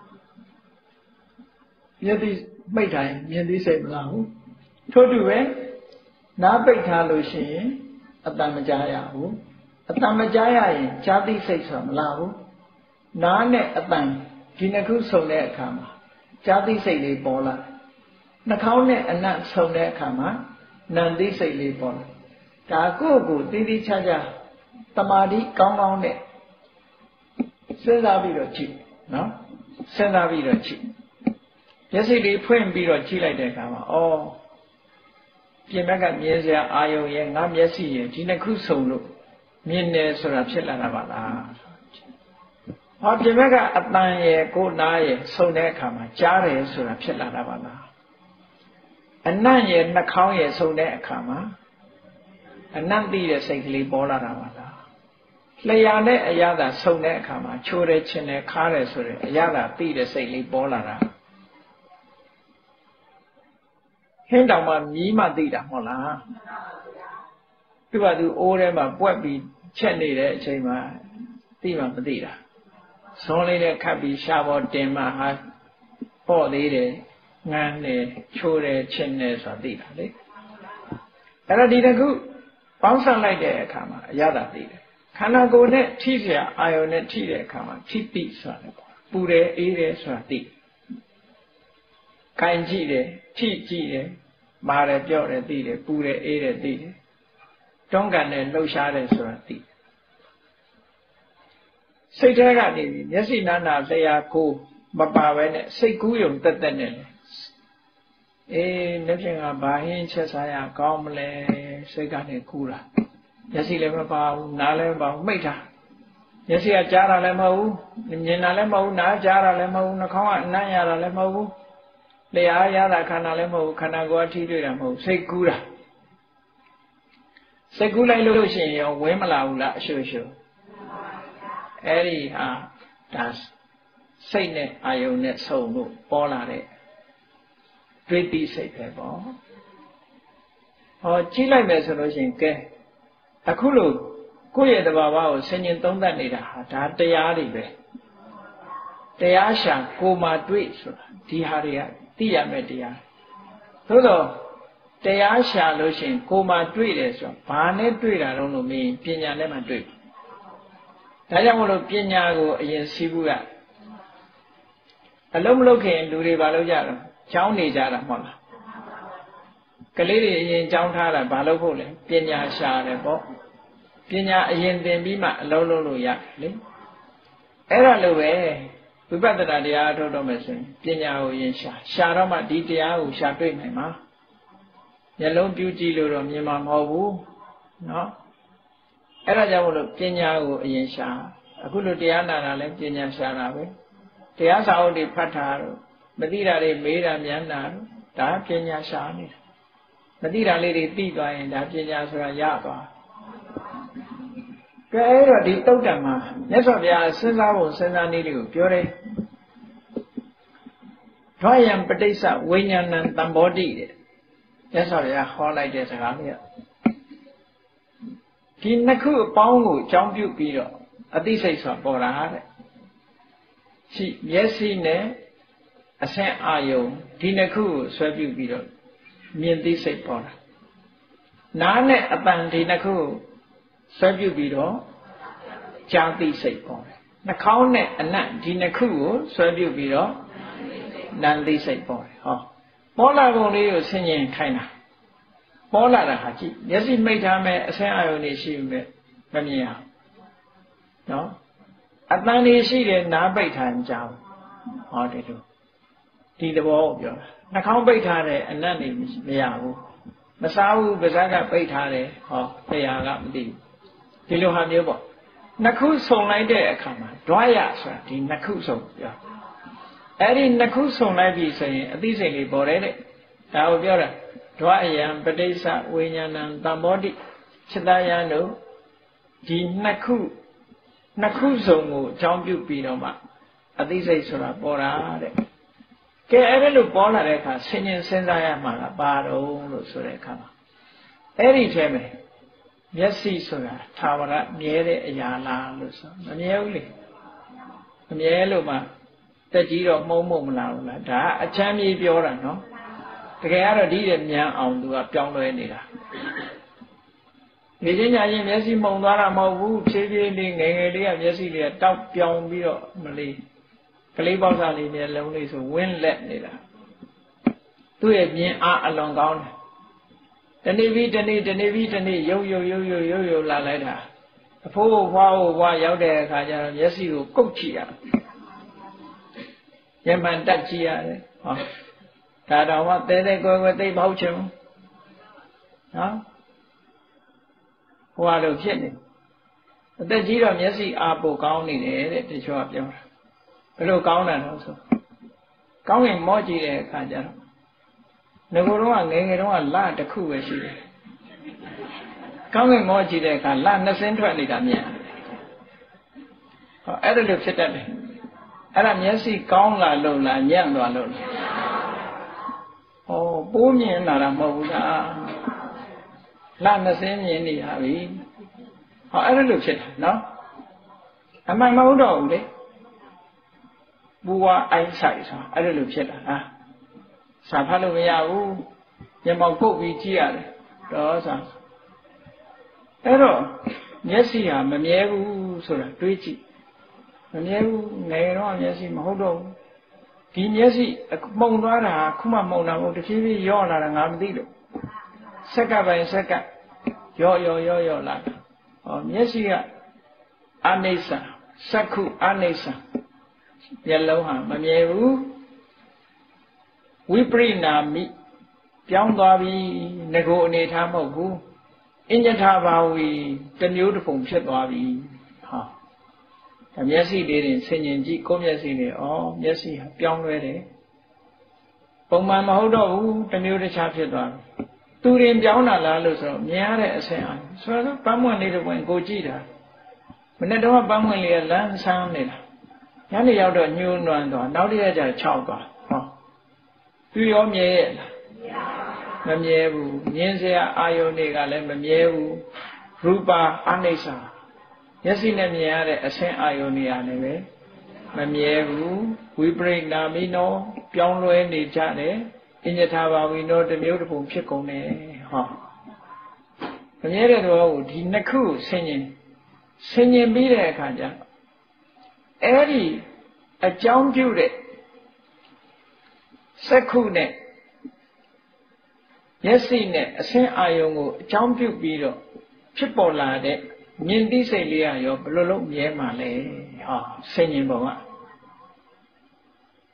Yet he made high, yet they say Lahu. To do it, now bait Halushi, a Damajaya, a Damajaya, Jadi say some Lahu. Nane a bang, Ginaku so near Kama. Jadi say Le Bola. Nakone and not so near Kama, Nandi say Le Bola. Tago, Didi Chaja, Tamadi, come on it. Send a bit of cheap, no? Send a bit of cheap. Yes, it point be of cheap like that. Oh, Pimaga Miesia, Ayo, Yang, Nam Yesi, Gina Crusoe, Mine Sora Chilla. Or Pimaga at nine, go nine, so near Kama, Jare Sora Chilla. And nine year Nakao, so near Kama, and none be a safely Bola Ravana. Layane Ayada so near Kama, Churich and a Kares or Ayada, be the safely Bola. Hindama Nima Dida Mola. You are the old Emma, what be Chenny de Chema, Dima Medida. Solely there can be Shabo Dema has four lady, Nane, Chure, Chennes or Dida. And I did a good bounce like that, Kama, Yada Dida. Can I go net, Tisia, Ionet Tida, Kama, Tipi, son, Pure, Ere, Swati. Kainji de, Tiji, Mare, Jore, Dide, Pure, Ere, Dide. Tongan, no shade, Swati. Say, Tagani, yes, in Nana, they are cool, Baba, say, Guyum, that then. Eh, nothing about him, says I are calmly, say, Gani, Kura. Yes, he never bow, Nale bow, Meta. Yes, he had Jara Lemo, Nina Lemo, Na Jara Lemo, Nakama, Nayara Lemo. They are Yara Canalemo, Canago, Tidamo, say Gura. Say Gula Lucian, your Wemala, sure, sure. Eddie, ah, that's say net, I own net so no, Bola. Pretty say pebble. Or Chile resolution, okay. A Kulu, Kuya the Baba was singing Tonda Nida, that they are the They are sharp, Goma Dwits, Tiharia, Tia Media. Todo, they are sharp, Lucian, Goma Dwits, Pane Dwit, I don't know me, Pina Lemon Dwit. Tayamolo Pinago in Sibuya. A long looking Luri Baloja, Chowny Jara Mola. Kaliri in Jownhala, Balopole, Pina Share, Pina in the Bima, Lolo Ya. Era Lowe, ဝိပဿနာတရားထုတ်တော့မယ်ဆိုရင်ပညာကိုရင်ရှာရှာတော့မှဒီတရားကိုရှာတွေ့နိုင်မှာမျက်လုံးပြူးကြည့်လို့တော့မြင်မှာမဟုတ်ဘူးနော်အဲ့ဒါကြောင့်မလို့ပညာကိုအရင်ရှာအခုလိုတရားနာတာလဲပညာရှာတာပဲတရားစာအုပ်တွေဖတ်တာတော့မသိတာတွေမေးတာမြန်တာဒါပညာရှာနေတာမသိတာလေးတွေသိသွားရင်ဒါပညာဆိုတာရသွားကဲအဲ့တော့ဒီတုတ်တံမှာမြတ်စွာဘုရားစဉ်းစားဖို့စဉ်းစားနည်းလေးကိုပြောတယ်ဓဝယံပဋိစ္စဝိညာဏံတံဘောတိတဲ့မြတ်စွာဘုရားဟောလိုက်တဲ့စကားလေးကဒီနှစ်ခုအပေါင်းကိုအကြောင်းပြုပြီးတော့အသိစိတ်ဆိုတာပေါ်တာတဲ့ရှိမျက်စိနဲ့အဆင့်အာယုံဒီနှစ်ခုကိုဆွဲပြုပြီးတော့မြင်သိစိတ်ပေါ်တာနားနဲ့အပံဒီနှစ်ခုကိုဆွဲပြုပြီးတော့ကြားသိစိတ်ပေါ်တယ်နှာခေါင်းနဲ့အနံ့ဒီနှစ်ခုကိုဆွဲပြုပြီးတော့နားသိစိတ်ပေါ်တယ်ဟောပေါ်လာပုံလေးကိုဆင်ញင်ခိုင်းတာပေါ်လာတာဟာကြည့်မျက်စိမိတ်ထားမဲ့အဆင့်အာယုံတွေရှိမဲ့မမြင်အောင်နော်အတန်တွေရှိတယ်နားပိတ်ထားရင်ကြားဟောတယ်လို့ဒီသဘောကိုပြောတာနှာခေါင်းပိတ်ထားတယ်အနံ့တွေမရဘူးမစားဘူးပါးစပ်ကပိတ်ထားတယ်ဟောတရားကမသိဘူးဒီလိုဟာမျိုးပေါ့နှစ်ခုစုံလိုက်တဲ့အခါမှာဓဝရဆိုတာဒီနှစ်ခုစုံပြောအဲ့ဒီနှစ်ခုစုံလိုက်ပြီဆိုရင်အသိစိတ်လေးပေါ်တယ်တဲ့ဒါကိုပြောတာဓဝယံပဋိစ္စဝိညာဏံတံဘောတိစိတ္တယံတို့ဒီနှစ်ခုနှစ်ခုစုံကိုအကြောင်းပြုပြီးတော့မှအသိစိတ်ဆိုတာပေါ်တာတဲ့ကဲအဲ့ဒါလို့ပေါ်လာတဲ့အခါဆင်ញင်စဉ်းစားရမှာကပါတော့လို့ဆိုတဲ့အခါမှာအဲ့ဒီထဲမှာမျက်စိဆိုတာသာဝရမြဲတဲ့အရာလားလို့ဆိုမမြဲဘူးလေမမြဲလို့မှတက်ကြီးတော့မှုံမှုံမလာဘူးလားဒါအချမ်းမြေပြောတာနော်တကယ်ကတော့ဒီတဲ့မြန်အောင်သူကပြောင်းလဲနေတာနေချင်းညာချင်းမျက်စိမှုံသွားတာမဟုတ်ဘူးဖြည်းဖြည်းလေးငယ်ငယ်လေးကမျက်စိလေးကတောက်ပြောင်းပြီးတော့မလေးကလေးပေါက်စားလေးမျက်လုံးလေးဆိုဝင်းလက်နေတာသူ့ရဲ့မြင်အားအလွန်ကောင်းတယ်တနေ့ပြီးတနေ့တနေ့ပြီးတနေ့ရုပ်ရုပ်ရုပ်ရုပ်ရုပ်ရုပ်လာလိုက်တာအဖိုးဘွားဘွားရောက်တဲ့အခါကျတော့မျက်စိကိုကုတ်ကြည့်ရညမှန်တက်ကြည့်ရတယ်ဟောဒါတော့မှတဲတဲကွယ်ကွယ်သိမဟုတ်ချင်ဘူးနော်ဟိုဟာလိုဖြစ်နေအသက်ကြီးတော့မျက်စိအားပိုကောင်းနေတယ်တဲ့တချို့ကပြောတာဘယ်လိုကောင်းတာလဲဆိုကောင်းရင်မော့ကြည့်တဲ့အခါကျတော့ငကိုတော့ငယ်ငယ်တော့လတစ်ခုပဲရှိတယ်ကောင်းရင်မော့ကြည့်တဲ့အခါလနှစ်စင်းထွက်နေတာမြင်ဟောအဲ့ဒါလိုဖြစ်တတ်တယ်အဲ့ဒါမျက်စိကောင်းလာလို့လားညံ့သွားလို့လားဟောပိုးမြင်လာတာမဟုတ်ဘူးလားလနှစ်စင်းမြင်နေရပြီဟောအဲ့ဒါလိုဖြစ်တယ်နော်အမှန်မဟုတ်တော့ဘူးလေပူဝအိုင်းဆိုင်ဆိုအဲ့ဒါလိုဖြစ်တာဟာစာဖတ်လို့မရဘူးညမောင်ပုတ်ပြီးကြည့်ရတယ်တော့စာအဲ့တော့မျက်စိဟာမမြဲဘူးဆိုတာတွေးကြည့်မမြဲဘူးငယ်တော့မျက်စိမဟုတ်တော့ဘူးဒီမျက်စိမှုံသွားတာခုမှမှုံတာမဟုတ်တဖြည်းဖြည်းယော့လာတာငါမသိလို့စက္ကပ်ပိုင်းစက္ကပ်ယော့ယော့ယော့ယော့လာတာဟောမျက်စိကအနိစ္စစက္ခုအနိစ္စမျက်လုံးဟာမမြဲဘူးဝိပရိနာမိပြောင်းသွားပြီငကိုအနေထားမဟုတ်ဘူးအညထဘာဝီတစ်မျိုးတစ်ပုံဖြစ်သွားပြီဟာဒါမျက်စိလေးတွေဆင်ញင်ကြည့်ကိုယ်မျက်စိတွေဩမျက်စိဟာပြောင်းလဲတယ်ပုံမှန်မဟုတ်တော့ဘူးတစ်မျိုးတစ်ခြားဖြစ်သွားပြီသူရင်ပြောင်းတာလားလို့ဆိုတော့မြင်ရတဲ့အဆင့်အားဆိုတော့ပန်းမွင့်လေးတစ်ပွင့်ကိုကြည့်တာမနေ့တော့ပန်းမွင့်လေးကလမ်းဆန်းနေတာညနေရောက်တော့ညှိုးနွမ်းသွားနောက်တစ်ရက်ကျတော့ခြောက်သွားဟောသူရောမြဲရဲ့မမြဲဘူးမြင်စရာအာယုန်တွေကလည်းမမြဲဘူးရူပါအနိစ္စမျက်စိနဲ့မြင်ရတဲ့အဆင့်အာယုန်တွေကလည်းပဲမမြဲဘူးဝိပရိနာမိနောပြောင်းလဲနေကြတယ်အညထဘာဝီနောတစ်မျိုးတစ်ပုံဖြစ်ကုန်တယ်ဟောမမြဲတဲ့တော့ဒီနှစ်ခုဆင်ញင်ဆင်ញင်ပြီးတဲ့အခါကျအဲ့ဒီအကြောင်းပြုတဲ့စက္ခုနဲ့မျက်စိနဲ့အဆင်းအာယုံကိုအကြောင်းပြုပြီးတော့ဖြစ်ပေါ်လာတဲ့မြင်သိစိတ်လေးရရောဘယ်လိုလုပ်မြဲမှာလဲဟောဆင်ញင်ပုံက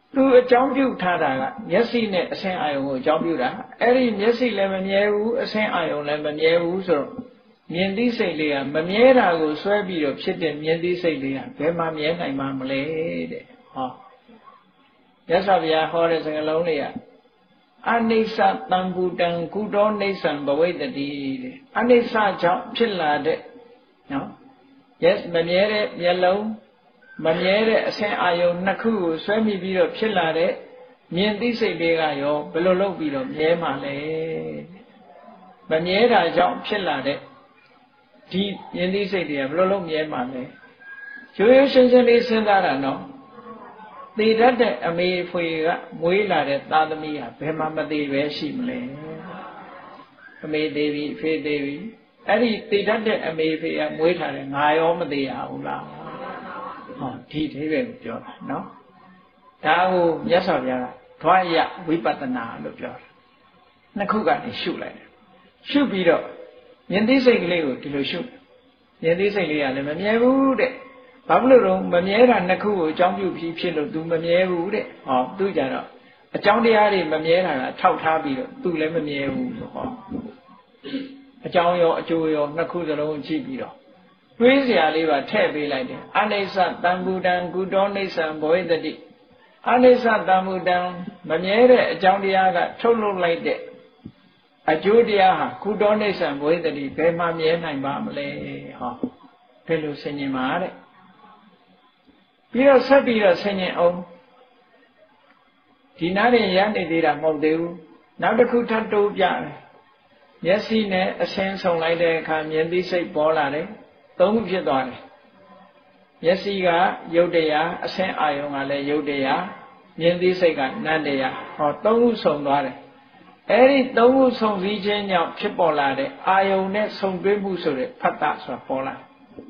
သူအကြောင်းပြုထားတာကမျက်စိနဲ့အဆင်းအာယုံကိုအကြောင်းပြုတာအဲ့ဒီမျက်စိလည်းမမြဲဘူးအဆင်းအာယုံလည်းမမြဲဘူးဆိုတော့မြင်သိစိတ်လေးကမမြဲတာကိုဆွဲပြီးတော့ဖြစ်တဲ့မြင်သိစိတ်လေးကဘယ်မှာမြဲနိုင်မှာမလဲတဲ့ဟောမြတ်စွာဘုရားဟောတဲ့စကားလုံးလေးကအနိစ္စတံဘူတံကုတောနိစ္စံဘဝိတ္တိတဲ့အနိစ္စကြောင့်ဖြစ်လာတဲ့နော် yes မမြဲတဲ့မျက်လုံးမမြဲတဲ့အဆင်းအာယုံနှစ်ခုကိုဆွဲမိပြီးတော့ဖြစ်လာတဲ့မြင်သိစိတ်တွေကရောဘယ်လိုလုပ်ပြီးတော့မြဲမှာလဲမမြဲတာကြောင့်ဖြစ်လာတဲ့ဒီမြင်သိစိတ်တွေကဘယ်လိုလုပ်မြဲမှာလဲရိုးရိုးရှင်းရှင်းလေးစဉ်းစားတာနော်သေတတ်တဲ့အမေဖွေကမွေးလာတဲ့သားသမီးဟာဘယ်မှာမသေးပဲရှိမလဲအမေသေးပြီအဖေသေးပြီအဲ့ဒီသေတတ်တဲ့အမေဖေကမွေးထားတဲ့ငါရောမသေးရဘူးလားဟောဒီအဓိပ္ပာယ်ကိုပြောတာနော်ဒါကိုမြတ်စွာဘုရားကဓဝရဝိပဿနာလို့ပြောတာနှစ်ခုကနေရှုလိုက်တယ်ရှုပြီးတော့မြင်သိစိတ်ကလေးကိုဒီလိုရှုမြင်သိစိတ်လေးကလည်းမမြဲဘူးတဲ့ဘာဖြစ်လို့တော့မမြဲတာနှစ်ခုကိုအကြောင်းပြုပြီးဖြစ်လို့ तू မမြဲဘူးတဲ့ဟောသူကြတော့အကြောင်းတရားတွေမမြဲတာကထောက်ထားပြီးတော့ तू လည်းမမြဲဘူးဆိုဟောအကြောင်းရောအကျိုးရောနှစ်ခုစလုံးကြည့်ပြီးတော့တွေးစရာလေးပါထည့်ပေးလိုက်တယ်အနိစ္စတံဘူတံကုတောနိစ္စံဘဝိတ္တိအနိစ္စတံဘူတံမမြဲတဲ့အကြောင်းတရားကထုတ်လုပ်လိုက်တဲ့အကျိုးတရားဟာကုတောနိစ္စံဘဝိတ္တိဘယ်မှာမြဲနိုင်ပါမလဲဟောဘယ်လိုဆင်ញင်မှာတဲ့ပြီးတော့ဆက်ပြီးတော့ဆင်ញင်အောင်ဒီနားရင်ရနေသေးတာမဟုတ်သေးဘူးနောက်တစ်ခုထပ်တိုးပြတယ်မျက်စိနဲ့အဆင်းဆုံလိုက်တဲ့အခါမြင်သိစိတ်ပေါ်လာတယ်သုံးခုဖြစ်သွားတယ်မျက်စိကယုတ်တရားအဆင်းအာယုံကလည်းယုတ်တရားမြင်သိစိတ်ကနတ်တရားဟောသုံးခုဆုံသွားတယ်အဲ့ဒီသုံးခုဆုံစည်းခြင်းကြောင့်ဖြစ်ပေါ်လာတဲ့အာယုံနဲ့ဆုံတွဲမှုဆိုတဲ့ဖတ်တာဆိုတာပေါ်လာ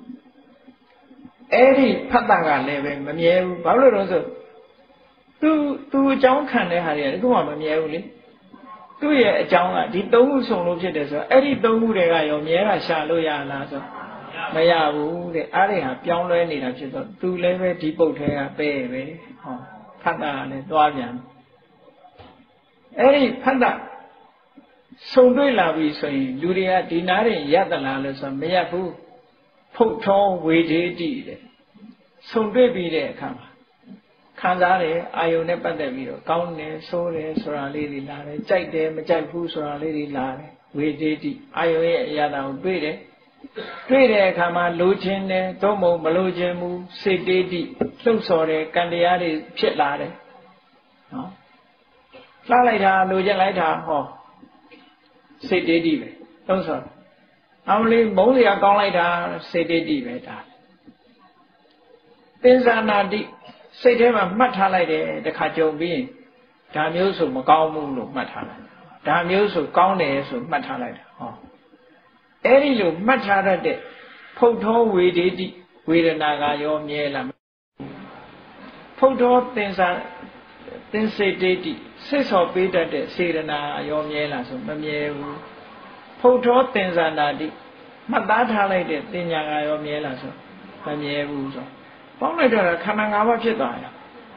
အဲ့ဒီဖတ်တာကလည်းပဲမမြဲဘူးဘာလို့လဲဆိုသူသူအကြောင်းခံတဲ့ဟာတွေကဒီခုမှမမြဲဘူးလေသူ့ရဲ့အကြောင်းကဒီသုံးခုဆုံလို့ဖြစ်တယ်ဆိုတော့အဲ့ဒီသုံးခုတွေကရောမြဲတာရှာလို့ရလားဆိုမရဘူးတဲ့အဲ့ဒီဟာပြောင်းလဲနေတာဖြစ်တော့သူလည်းပဲဒီပုတ်ထဲကပဲပဲဟောဖတ်တာလည်းသွားပြန်အဲ့ဒီဖတ်တာဆုံတွေ့လာပြီဆိုရင်လူတွေကဒီနားရင်ရသလားလို့ဆိုမရဘူးဖုတ်ထောဝေဒေတိတဲ့ဆုံတွေ့ပြီးတဲ့အခါမှာခံစားတယ်အာယုန်နဲ့ပတ်သက်ပြီးတော့ကောင်းတယ်ဆိုးတယ်ဆိုတာလေးတွေလာတယ်ကြိုက်တယ်မကြိုက်ဘူးဆိုတာလေးတွေလာတယ်ဝေဒေတိအာယုန်ရဲ့အရာတောင်တွေ့တယ်တွေ့တဲ့အခါမှာလိုချင်တယ်သို့မဟုတ်မလိုချင်ဘူးစေတေတိလှုပ်ဆော်တယ်ကံတရားတွေဖြစ်လာတယ်နော်လှလိုက်တာလိုချင်လိုက်တာဟောစေတေတိပဲလှုပ်ဆော်အမလေးမုန်းစရာကောင်းလိုက်တာစေတေတိပဲဒါသင်္ဇာနာတိစိတ်ထဲမှာမှတ်ထားလိုက်တယ်တခါကြုံပြီးရင်ဒါမျိုးဆိုမကောင်းဘူးလို့မှတ်ထားလိုက်ဒါမျိုးဆိုကောင်းတယ်ဆိုမှတ်ထားလိုက်တာဟောအဲ့ဒီလိုမှတ်ထားတတ်တဲ့ဖုတ်ထောဝေဒေတိဝေဒနာကရောမြဲလားဖုတ်ထောသင်္ဇာသင်္စေတေတိစိတ်ဆော်ပေးတတ်တဲ့စေရနာရောမြဲလားဆိုမမြဲဘူးဖုတ်ထောသင်္ဇာနာတိမှတ်သားထားလိုက်တဲ့တင်ညာကရောမြဲလားဆိုမမြဲဘူးဆိုပေါင်းလိုက်တော့ခန္ဓာ၅ပါးဖြစ်သွားတယ်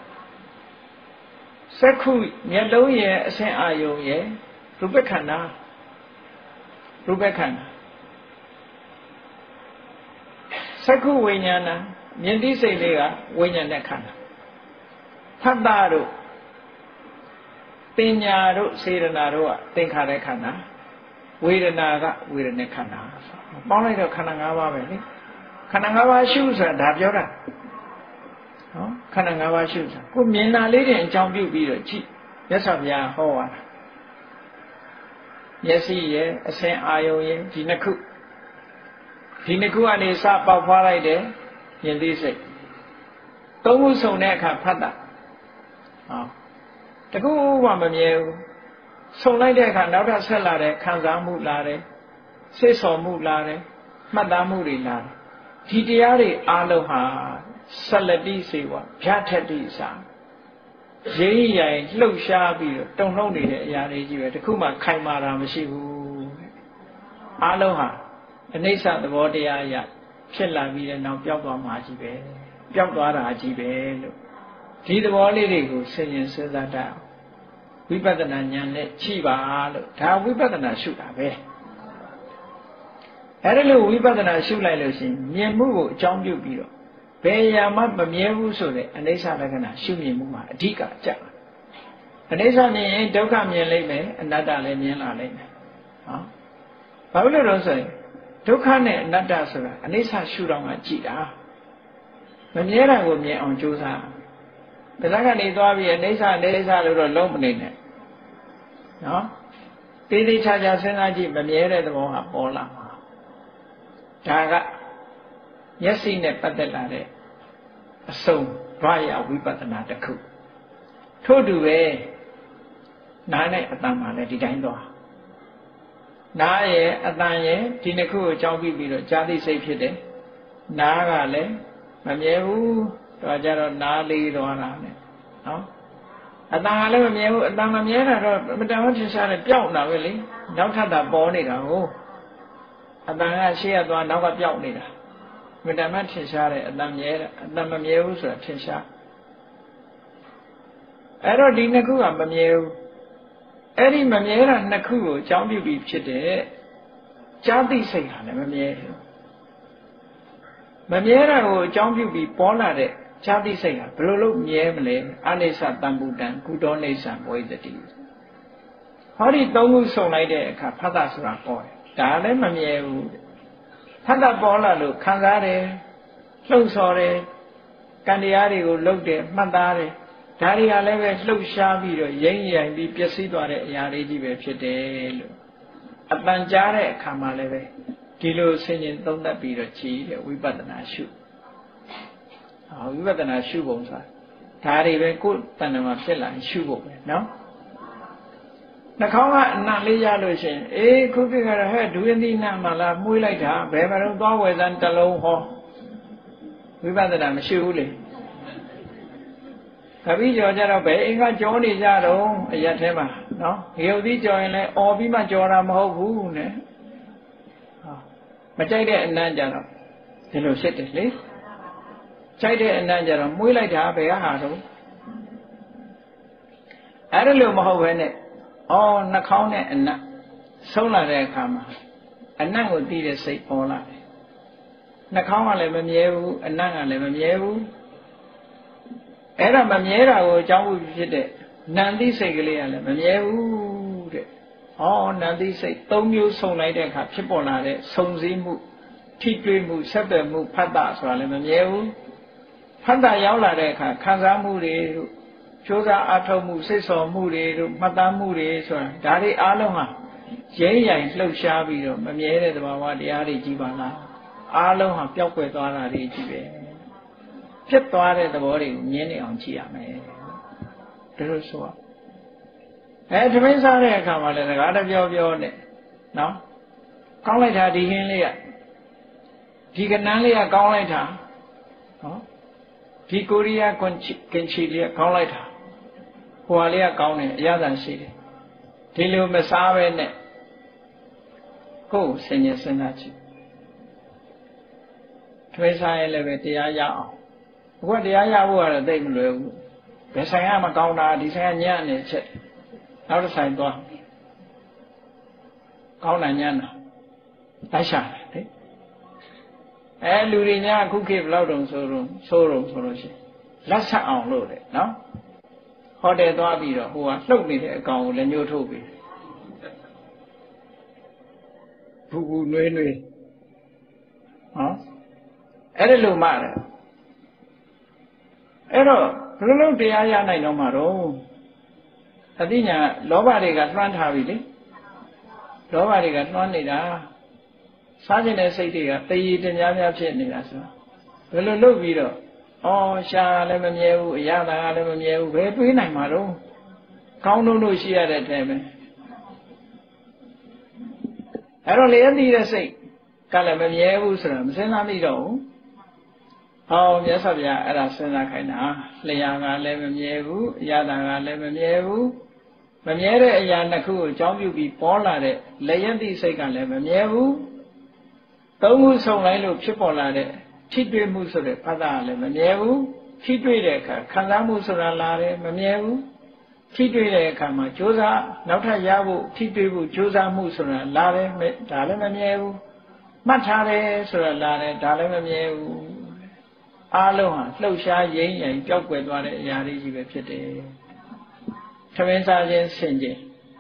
စက္ခုမျက်လုံးရဲ့အဆင်းအာယုံရဲ့ရူပခန္ဓာရူပခန္ဓာစက္ခုဝိညာဏမြင်သိစိတ်လေးကဝိညာဉ်နဲ့ခန္ဓာဖတ်တာတို့ပညာတို့စေရနာတို့ကသင်္ခါရခန္ဓာဝေဒနာကဝေဒနာခန္ဓာပေါင်းလိုက်တော့ခန္ဓာ၅ပါးပဲလေခန္ဓာ၅ပါးရှုဆိုတာဒါပြောတာနော်ခန္ဓာ၅ပါးရှုတာကိုမြင်တာလေးတွေအကြောင်းပြုပြီးတော့ကြည့်မြတ်စွာဘုရားဟောတာမျက်စိရဲ့အဆင်းအာယုံရဲ့ဒီနှစ်ခုဒီနှစ်ခုကနေစပေါက်ဖွားလိုက်တယ်မြင်သိစိတ်သုံးခုစုံတဲ့အခါဖတ်တာဟောတခုမှမမြဲဘူးစုံလိုက်တဲ့အခါနောက်ထပ်ဆက်လာတဲ့ခံစားမှုလာတယ်စိတ်ဆော်မှုလာတယ်မှတ်သားမှုတွေလာတယ်ဒီတရားတွေအားလုံးဟာဆလတိစေဝဗျာထတိစာရင်းရိုင်လှုပ်ရှားပြီးတော့တုံ့နှုတ်နေတဲ့အရာတွေကြီးပဲတခုမှခိုင်မာတာမရှိဘူးအားလုံးဟာအနိစ္စသဘောတရားအရဖြစ်လာပြီးတဲ့နောက်ပျောက်သွားမှာကြီးပဲပျောက်သွားတာကြီးပဲလို့ဒီသဘောလေးတွေကိုဆင်ញင်စဉ်းစားတတ်အောင်ဝိပဿနာဉာဏ်နဲ့ချိပါလို့ဒါဝိပဿနာရှုတာပဲအဲ့ဒါလို့ဝိပဿနာရှုလိုက်လို့ရှိရင်မြင်မှုကိုအကြောင်းပြုပြီးတော့ဘယ်ရာမှမမြဲဘူးဆိုတဲ့အနိစ္စလက္ခဏာရှုမြင်မှုမှာအဓိကကြအနိစ္စမြင်ရင်ဒုက္ခမြင်လိမ့်မယ်အနတ္တလည်းမြင်လာလိမ့်မယ်ဟောဘာလို့လဲတော့ဆိုရင်ဒုက္ခနဲ့အနတ္တဆိုတာအနိစ္စရှုတော့မှကြည့်တာမမြဲတာကိုမြင်အောင်ကြိုးစားဒါကကနေသွားပြီးအနိစ္စအနိစ္စလို့တော့လုံးမနေနဲ့နော်တေးသေးချာချာစဉ်းစားကြည့်မမြဲတဲ့သဘောဟာပေါ်လာမှာဒါကမျက်စိနဲ့ပတ်သက်လာတဲ့အစုံဘာရဝိပဿနာတစ်ခုထို့တူပဲနားနဲ့အတန်မှလည်းဒီတိုင်းသွားနားရဲ့အတန်ရဲ့ဒီနှစ်ခုကိုအကြောင်းပြုပြီးတော့ဇာတိစိတ်ဖြစ်တယ်နားကလည်းမမြဲဘူးတော့ကြတော့နားလေးသွားတာနဲ့နော်အတန်ကလည်းမမြဲဘူးအတန်မမြဲတာတော့မတန်မထင်ရှားတယ်ပျောက်နေတာပဲလေနောက်ထပ်တာပေါ်နေတာကိုအတန်ကရှေ့ကသွားနောက်ကပျောက်နေတာမတန်မထင်ရှားတယ်အတန်မြဲတာအတန်မမြဲဘူးဆိုတာထင်ရှားအဲ့တော့ဒီနှစ်ခုကမမြဲဘူးအဲ့ဒီမမြဲတာနှစ်ခုကိုအကြောင်းပြုပြီးဖြစ်တဲ့ဇာတိစိတ်ဟာလည်းမမြဲဘူးမမြဲတာကိုအကြောင်းပြုပြီးပေါ်လာတဲ့ဇာတိစိတ်ဟာဘယ်လိုလုပ်မြဲမလဲအနိစ္စတံပုတံကုတောနိစ္စဘဝိတ္တိဟောဒီသုံးခုစုံလိုက်တဲ့အခါဖတ်တာဆိုတာပေါ်တယ်ဒါလည်းမမြဲဘူးဖတ်တာပေါ်လာလို့ခံစားတယ်လှုပ်ဆော်တယ်ကံတရားတွေကိုလှုပ်တယ်မှတ်သားတယ်ဒါတွေကလည်းပဲလှုပ်ရှားပြီးတော့ရိမ့်ရိုင်ပြီးပျက်စီးသွားတဲ့အရာလေးကြီးပဲဖြစ်တယ်လို့အပန်ကြားတဲ့အခါမှာလည်းပဲဒီလိုဆင်ញင်သုံးသပ်ပြီးတော့ကြည်တဲ့ဝိပဿနာရှုဟောဝိပဿနာရှုပုံဆိုတာဒါတွေပဲကိုယ်တဏ္ဍာမှာဖြစ်လာရင်ရှုဖို့ပဲနော်နှာခေါင်းကအနံ့လေးရလို့ရှိရင်အေးခုခေတ်ကတော့ဟဲ့ဒူရတိနံ့မှလားမှုေးလိုက်တာဘယ်မှာတော့သွားဝယ်စမ်းတစ်လုံးဟောဝိပဿနာမရှိဘူးလေတပည့်ကျော်ကြတော့ဘယ်အင်္ဂါကြောနေကြတော့အရက်ထဲမှာနော်ရုပ်သီးကြောရင်လည်းអော်ပြီးမှကြောတာမဟုတ်ဘူးနဲ့ဟောမကြိုက်တဲ့အနံ့ကြတော့ဒီလိုဖြစ်တယ်လေကြိုက်တဲ့အနံ့ကြတော့မှုေးလိုက်တာဘယ်ဟာတော့အဲ့ဒါလို့မဟုတ်ဘဲနဲ့အော်နှာခေါင်းနဲ့အနံ့ဆုံးလာတဲ့အခါမှာအနံ့ကိုသိတဲ့စိတ်ပေါ်လာတယ်နှာခေါင်းကလည်းမမြဲဘူးအနံ့ကလည်းမမြဲဘူးအဲ့ဒါမမြဲတာကိုအကြောင်းပြုဖြစ်တဲ့နံသိစိတ်ကလေးကလည်းမမြဲဘူးတဲ့။ဩနံသိစိတ်သုံးမျိုးစုံလိုက်တဲ့အခါဖြစ်ပေါ်လာတဲ့စုံစည်းမှုထိတွေ့မှုဆက်သွယ်မှုဖတ်တာဆိုတာလည်းမမြဲဘူး။ဖတ်တာရောက်လာတဲ့အခါခံစားမှုတွေတို့ကြိုးစားအထောက်မှုစိတ်ဆော်မှုတွေတို့မှတ်သားမှုတွေဆိုတာဒါတွေအားလုံးဟာရဲရိုင်လှုပ်ရှားပြီးတော့မမြဲတဲ့သဘာဝတရားတွေကြီးပါလား။အားလုံးဟာပျောက်ကွယ်သွားတာတွေကြီးပဲ။ဖြစ်သွားတဲ့သဘောတွေကိုမြင်နေအောင်ကြည့်ရမယ်ဒါလို့ဆိုတော့အဲဓမင်းစားတဲ့အခါမှာလည်းငါတပြောပြောနဲ့နော်ကောင်းလိုက်တာဒီဟင်းလေးကဒီကနန်းလေးကကောင်းလိုက်တာနော်ဒီကိုရီးယားကွန်ချီကင်ချီလေးကကောင်းလိုက်တာဟိုဟာလေးကကောင်းတယ်အရသာရှိတယ်ဒီလိုမစားပဲနဲ့ကိုယ်ဆင်ញင်စဉ်းစားကြည့်ထွေးစားရင်လည်းပဲတရားရအောင်အခုတရားရဖို့ကတော့သိမလွယ်ဘူးဘယ်ဆိုင်ကမကောင်းတာဒီဆိုင်ကညံ့နေချက်နောက်တစ်ဆိုင်သွားကောင်းတာညံ့တာတိုက်ရှာတယ်လေအဲလူတွေညအခုခေတ်ဘယ်လောက်တုံဆိုတော့ဆိုတော့ဆိုလို့ရှိရင်လက်ဆက်အောင်လို့တဲ့နော်ဟိုတယ်သွားပြီးတော့ဟိုကလှုပ်နေတဲ့အကောင်ကိုလည်းညှို့ထုတ်ပြီးဘူဘူနွေးနွေးဟောအဲ့ဒါလို့မှတယ်အဲ့တော့ဘယ်လိုလုပ်တရားရနိုင်တော့မှာတော့အသိညာလောဘတွေကလွှမ်းထားပြီလေလောဘတွေကလွှမ်းနေတာစားခြင်းတဲ့စိတ်တွေကတည်ရည်တများများဖြစ်နေတာဆိုဘယ်လိုလုပ်ပြီးတော့ဩရှာလည်းမမြဲဘူးအရသာကလည်းမမြဲဘူးဘယ်တွေးနိုင်မှာတော့ကောင်းလို့လို့ရှိရတဲ့အထဲပဲအဲ့တော့လေအသိတဲ့စိတ်ကလည်းမမြဲဘူးဆိုတာမစဉ်းစားမိတော့ဘူးဟောမြတ်စွာဘုရားအဲ့ဒါစဉ်းစားခိုင်းတာလျှာကလည်းမမြဲဘူးအရသာကလည်းမမြဲဘူးမမြဲတဲ့အရာနှစ်ခုကိုအကြောင်းပြုပြီးပေါ်လာတဲ့လျှက်သည့်စိတ်ကလည်းမမြဲဘူးသုံးခုစုံလိုက်လို့ဖြစ်ပေါ်လာတဲ့ထိတွေ့မှုဆိုတဲ့ဖတ်တာကလည်းမမြဲဘူးထိတွေ့တဲ့အခါခံစားမှုဆိုတာလာတယ်မမြဲဘူးထိတွေ့တဲ့အခါမှာကြိုးစားနောက်ထပ်ရဖို့ထိတွေ့ဖို့ကြိုးစားမှုဆိုတာလာတယ်ဒါလည်းမမြဲဘူးမှတ်ထားတယ်ဆိုတာလာတယ်ဒါလည်းမမြဲဘူးအားလုံးဟာလှုပ်ရှားရင်းရင်ပျောက်ကွယ်သွားတဲ့အရာတွေကြီးပဲဖြစ်တယ်ထမင်းစားခြင်းဆင်ခြင်း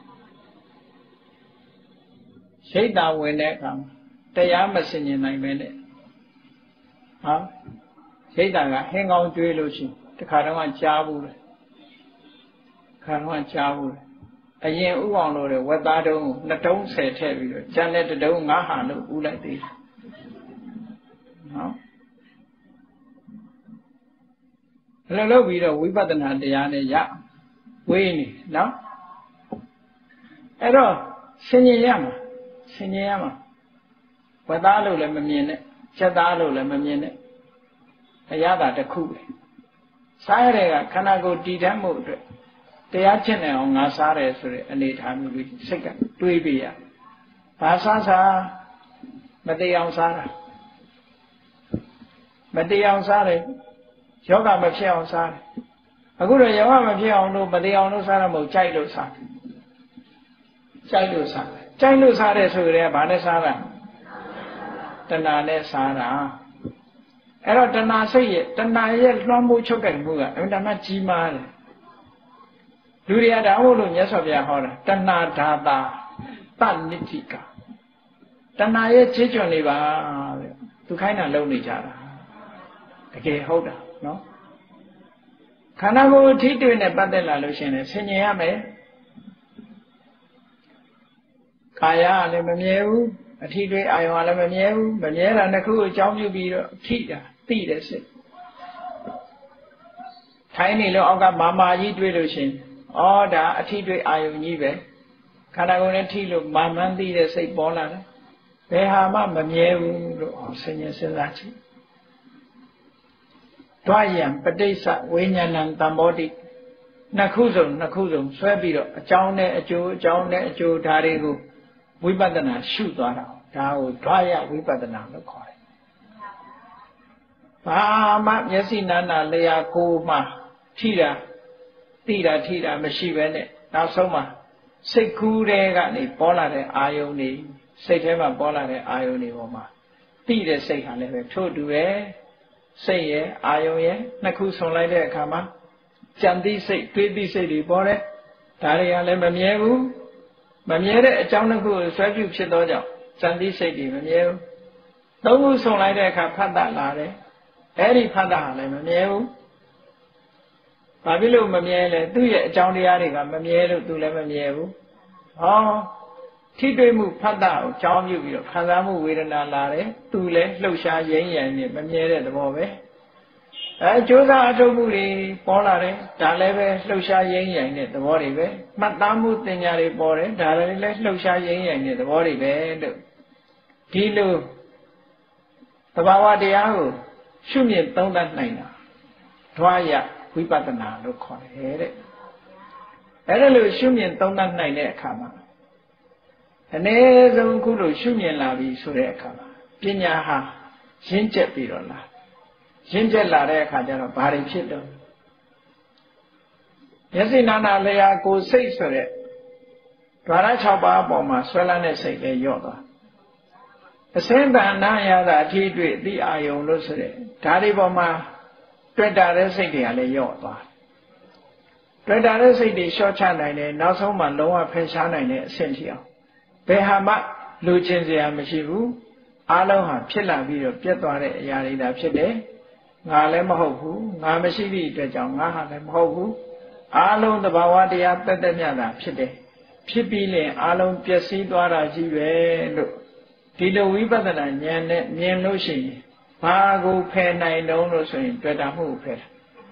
ရိတ်တာဝင်တဲ့အခါမှာတရားမဆင်ញင်နိုင်ပဲနဲ့ဟာရိတ်တာကဟင်းကောင်းကျွေးလို့ရှိရင်တခါတော့ကြားဘူးလေခါတော့ကြားဘူးလေအရင်ဥအောင်လို့တဲ့ဝက်သားတုံးကိုနှစ်တုံးဆယ်ထည့်ပြီးတော့ကျန်တဲ့တုံးငါးဟာလို့ဥလိုက်သေးတယ်နော်ဘယ်လိုလုပ်ပြီးတော့ဝိပဿနာတရားနဲ့ရဝေးနေနော်အဲ့တော့ဆင်ញင်ရမှာဆင်ញင်ရမှာဝက်သားလို့လည်းမမြင်နဲ့ချက်သားလို့လည်းမမြင်နဲ့အရသာတစ်ခုပဲစားရတဲ့ကခန္ဓာကိုယ်တည်တတ်မှုအတွက်တရားကျင့်နိုင်အောင်ငါစားတယ်ဆိုတဲ့အနေထားမျိုးလေးစိတ်ကတွေးပြရဘာစားစားမတရားအောင်စားတာမတရားအောင်စားတယ်ယောဂမဖြစ်အောင်စားတယ်အခုတော့ယောဂမဖြစ်အောင်လို့မတရားအောင်လို့စားရမဟုတ်ကြိုက်လို့စားကြိုက်လို့စားကြိုက်လို့စားတယ်ဆိုကြတဲ့ဘာနဲ့စားတာတဏှာနဲ့စားတာအဲ့တော့တဏှာစိတ်ရဲ့တဏှာရဲ့လွှမ်းမိုးချုပ်ကိုင်မှုကအမှန်တမ်းကြီးမားတယ်လူတွေကဒါဟုတ်လို့မြတ်စွာဘုရားဟောတာတဏှာဓာတာတဏိတိကတဏှာရဲ့ခြေကျွံနေပါတဲ့သူခိုင်းတာလုံနေကြတာတကယ်ဟုတ်တာနော်ခန္ဓာကိုယ်ထိတွေ့နဲ့ပတ်သက်လာလို့ရှိရင်ဆင်ញင်ရမယ်ကာယကလည်းမမြဲဘူးအထိတွေ့အာယုံကလည်းမမြဲဘူးမမြဲတာတစ်ခုကိုအကြောင်းပြုပြီးတော့ထိတာသိတဲ့စိတ်ထိုင်းနေလို့အောက်ကမာမာကြီးတွေ့လို့ရှိရင်ဩဒါအထိတွေ့အာယုံကြီးပဲခန္ဓာကိုယ်နဲ့ထိလို့မာမှန်းသိတဲ့စိတ်ပေါ်လာတယ်ဘယ်ဟာမှမမြဲဘူးလို့ဆင်ញင်စဉ်းစားကြည့်တွားရံပဋိစ္စဝိညာဏံတမ္မောတိနှစ်ခုစုံနှစ်ခုစုံဆွဲပြီးတော့အကြောင်းနဲ့အကျိုးအကြောင်းနဲ့အကျိုးဓာတ်တွေကိုဝိပဿနာရှုသွားတာဒါကိုဓာရဝိပဿနာလို့ခေါ်တယ်ဘာမှမျက်စိနာနာလျာကိုယ်မှထိတာသိတာထိတာမရှိပဲနဲ့နောက်ဆုံးမှာစိတ်ကူးတဲ့ကနေပေါ်လာတဲ့အာယုန်တွေစိတ်ထဲမှာပေါ်လာတဲ့အာယုန်တွေပေါ်မှာသိတဲ့စိတ်ဟာလည်းပဲထို့တူပဲစိတ်ရဲ့အာယုန်ရဲ့နှစ်ခုဆုံလိုက်တဲ့အခါမှာကြံသိစိတ်တွေးသိစိတ်တွေပေါ်တယ်ဒါတွေကလည်းမမြဲဘူးမမြဲတဲ့အကြောင်းတစ်ခုကိုဆွဲပြုဖြစ်သောကြောင့်ကြံသိစိတ်တွေမမြဲဘူးသုံးခုဆုံလိုက်တဲ့အခါဖတ်တာလာတယ်အဲ့ဒီဖတ်တာဟာလည်းမမြဲဘူးဘာဖြစ်လို့မမြဲလဲသူ့ရဲ့အကြောင်းတရားတွေကမမြဲလို့သူလည်းမမြဲဘူးဟောထိတွေ့မှုဖတ်တာကိုကြောင်းပြုပြီးတော့ခံစားမှုဝေဒနာလာတယ်သူလည်းလှုပ်ရှားရင်းရံနေမမြဲတဲ့သဘောပဲအဲကြိုးစားအထုတ်မှုတွေပေါ်လာတယ်ဒါလည်းပဲလှုပ်ရှားရင်းရံတဲ့သဘောတွေပဲမှတ်သားမှုတင်ညာတွေပေါ်တယ်ဒါလည်းလည်းလှုပ်ရှားရင်းရံတဲ့သဘောတွေပဲလို့ဒီလိုသဘာဝတရားကိုရှုမြင်သုံးသပ်နိုင်တာဓွာရဝိပဿနာလို့ခေါ်တယ်တဲ့အဲ့ဒါလို့ရှုမြင်သုံးသပ်နိုင်တဲ့အခါမှာအနည်းဆုံးခုလိုရှုမြင်လာပြီဆိုတဲ့အခါမှာပညာဟာရင့်ကျက်ပြီးတော့လာရင့်ကျက်လာတဲ့အခါကျတော့ဘာတွေဖြစ်တော့မျက်စိနာနာလျာကိုယ်စိတ်ဆိုတဲ့ဓာရ၆ပါးအပေါ်မှာဆွဲလန်းတဲ့စိတ်လည်းညော့သွားအစင်းတန်နာရတာအထီးတွေ့သိအာယုံလို့ဆိုတဲ့ဓာတ်တွေပေါ်မှာတွေ့တာတဲ့စိတ်တွေကလည်းညော့သွားတွေ့တာတဲ့စိတ်တွေလျှော့ချနိုင်တယ်နောက်ဆုံးမှလုံးဝဖယ်ရှားနိုင်တဲ့အဆင့်ထိအောင်ဘယ်ဟာမှလူချင်းစရာမရှိဘူးအားလုံးဟာဖြစ်လာပြီးတော့ပြတ်သွားတဲ့အရာတွေဒါဖြစ်တယ်ငါလည်းမဟုတ်ဘူးငါမရှိသည့်အတွက်ကြောင့်ငါဟာလည်းမဟုတ်ဘူးအားလုံးသဘာဝတရားတက်တက်မြတ်တာဖြစ်တယ်ဖြစ်ပြီးရင်အားလုံးပျက်စီးသွားတာကြီးပဲလို့ဒီလိုဝိပဿနာဉာဏ်နဲ့မြင်လို့ရှိရင်ဘာကိုဖယ်နိုင်တုံးလို့ဆိုရင်တွေ့တာမှုကိုဖယ်တာ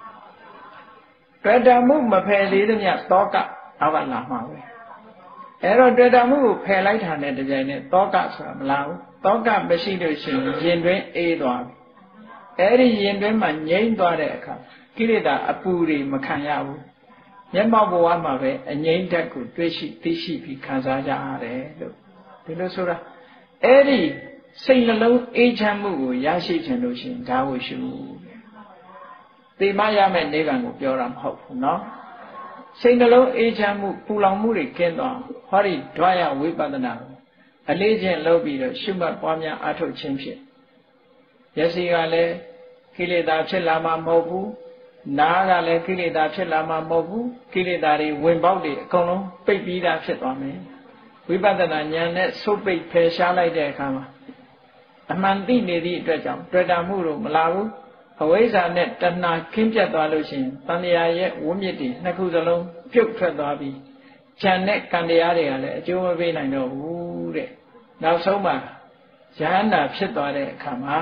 တွေ့တာမှုမဖယ်သေးသမျှတောကအောက်ကလာမှာပဲအဲ့တော့တွေ့တာမှုကိုဖယ်လိုက်တာနဲ့တကြိမ်နဲ့တောကဆိုတာမလာဘူးတောကမရှိလို့ရှိရင်ရင်တွင်းအေးသွားပြီအဲ့ဒီရင်တွင်းမှာငြိမ့်သွားတဲ့အခါကိလေသာအပူတွေမခံရဘူးမျက်မှောက်ဘဝမှာပဲအငြိမ့်တက်ကိုတွေ့ရှိသိရှိပြီးခံစားကြရတယ်လို့ဒီလိုဆိုတာအဲ့ဒီစိတ်နှလုံးအေးချမ်းမှုကိုရရှိခြင်းလို့ရှိရင်ဒါကိုရှု Tì má ya mẹ nế bàn của biểu làm hậu nó sinh nó lâu ê cha mù phù lòng mù để khen toàn hóa đi đoá ya quý bà tân nào ở lê trên lâu bị rồi sư mật bom nhà á thổ chênh phiền yá xì gà lê kì lê ta chết là mà mô bú ná gà lê kì lê ta chết là mà mô bú kì lê ta đi quên bóc đi công lông bích bí ta chết toàn mẹ quý bà tân nào nhà nét số bích phê xa lại để khá mà Aman ti ne diအတွက်ကြောင့်တွေ့တာမှုလို့မလာဘူးအဝိဇ္ဇာနဲ့တဏှာခင်းပြတ်သွားလို့ရှိရင်တဏှာရဲ့ဝိမြစ်တွေနှစ်ခုစလုံးပြုတ်ထွက်သွားပြီးဉာဏ်နဲ့ကံတရားတွေကလည်းအကျိုးမပေးနိုင်တော့ဘူးတဲ့နောက်ဆုံးမှာယဟန္တာဖြစ်သွားတဲ့အခါမှာ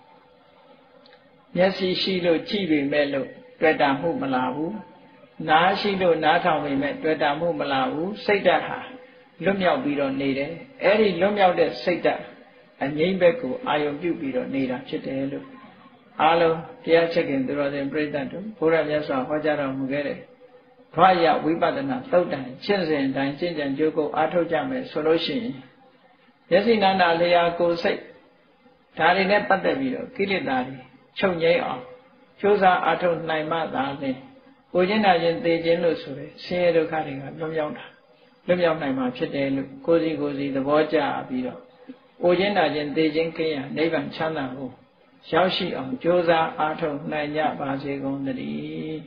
မျက်စိရှိလို့ကြည့်ပေမဲ့လို့တွေ့တာမှုမလာဘူးနားရှိလို့နားထောင်ပေမဲ့တွေ့တာမှုမလာဘူးစိတ်ဓာတ်ဟာလွတ်မြောက်ပြီးတော့နေတယ်အဲ့ဒီလွတ်မြောက်တဲ့စိတ်ဓာတ်အငြိမ့်ဘက်ကိုအာယုံပြုပြီးတော့နေတာဖြစ်တယ်လို့အားလုံးတရားချက်ခင်သူတော်စင်ပြိဿတ်တို့ဘုရားမြတ်စွာဟောကြားတော်မူခဲ့တဲ့ဓဝရဝိပဿနာသုတ်တန်ရှင်းစဉ်တိုင်းရှင်းကြံကြိုးကိုအားထုတ်ကြမယ်ဆိုလို့ရှိရင်မျက်စိနာနာလျာကိုယ်စိတ်ဒါတွေနဲ့ပတ်သက်ပြီးတော့ကိလေသာတွေချုပ်ငြိမ်းအောင်ကြိုးစားအားထုတ်နိုင်မှသာလျှင်ကိုယ်ချင်းနာချင်းသိခြင်းလို့ဆိုရယ်ဆင်းရဲဒုက္ခတွေကလွတ်မြောက်တာလွတ်မြောက်နိုင်မှာဖြစ်တယ်လို့ကိုယ်စီကိုယ်စီသဘောကျပြီးတော့ကိုချင်းနာချင်းသိချင်းကင်းရနိဗ္ဗာန်ချမ်းသာကိုရောက်ရှိအောင်ကြိုးစားအားထုတ်နိုင်ကြပါစေကုန်သတည်း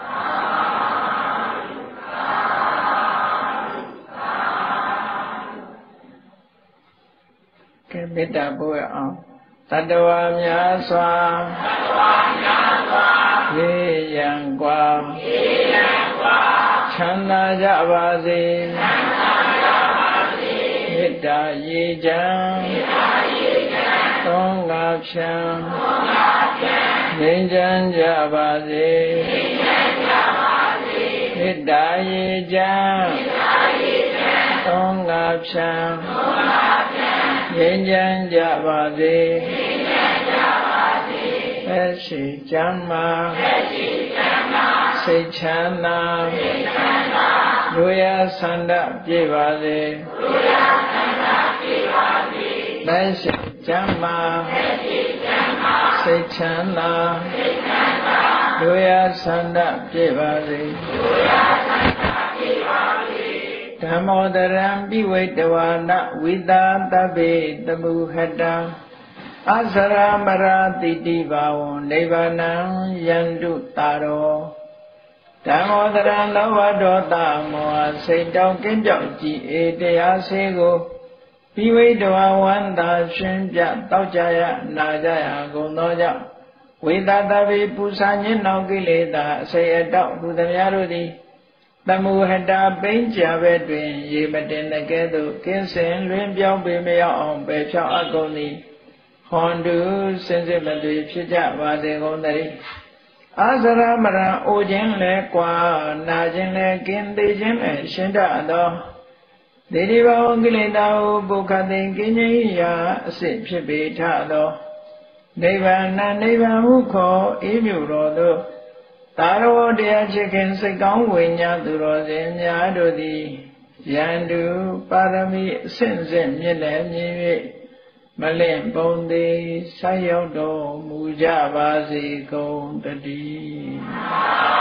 ကဲမေတ္တာပို့ရအောင်တတ္တဝါများစွာတတ္တဝါများစွာရေရန်กว่าရေရန်กว่าချမ်းသာကြပါစေချမ်းသာကြပါစေမေတ္တာရေချမ်းမေတ္တာရေချမ်းသုံးငါဖြံသုံးငါဖြံငြိမ်းချမ်းကြပါစေငြိမ်းချမ်းကြပါစေမေတ္တာရေချမ်းမေတ္တာရေချမ်းသုံးငါဖြံသုံးငါဖြံငြိမ်းချမ်းကြပါစေငြိမ်းချမ်းကြပါစေသက်ရှိချမ်းသာသက်ရှိချမ်းသာစိတ်ချမ်းသာစိတ်ချမ်းသာလူရဆန္ဒပြေပါစေလူရဆန္ဒပြေပါစေသက်ရှိချမ်းသာသက်ရှိချမ်းသာစိတ်ချမ်းသာစိတ်ချမ်းသာလူရဆန္ဒပြေပါစေလူရဆန္ဒပြေပါစေဓမ္မောတရံပိဝိတဝါနဝိသာတဗေတမုဟတံအစရမရာတိတိဘာဝံနိဗ္ဗာနံယန္တုတာရောဓမ္မောတရံလောဘဒေါသမောဟစိတ်တောင်းကင်းပြောက်ကြည်အေတရားစေကိုပိဝိတဝါဝန္တာရှင်ပြတောက်ကြရနာကြရကုန်သောကြောင့်ဝိသာတဗေပူဇာညင်းနောက်ကိလေသာအစေအတောက်သူသမ ्या တို့သည်တမုဟတာပိဉ္ကြဘဲတွင်ရေမတင်တဲ့ကဲ့သို့ကင်းစင်လွင်ပြောင်းပေမရောက်အောင်ပယ်ဖြောက်အပ်ကုန်သည်ဟွန်တုစင်စစ်မသွေဖြစ်ကြပါစေကုန်သတည်းအာဇရမရံအိုခြင်းလဲကွာနာခြင်းလဲကင်းသေးခြင်းလဲရှင်းတတ်သောဒေဒီဘဝကိလေသာဟုပုခသိင်ကင်းခြင်းရာအစစ်ဖြစ်ပေထသောနိဗ္ဗာန်နိဗ္ဗာန်ဟုခေါ်အေးမြူတော်သို့သာရောတရားချစ်ခင်စိတ်ကောင်းဝိညာဉ်သူတော်စင်များတို့သည်ယန္တုပါရမီအဆင့်ဆင့်မြင့်လည်းမြင့်၍မလင့်ပုံသည်ဆက်ရောက်တော်မူကြပါစေကုန်တည်း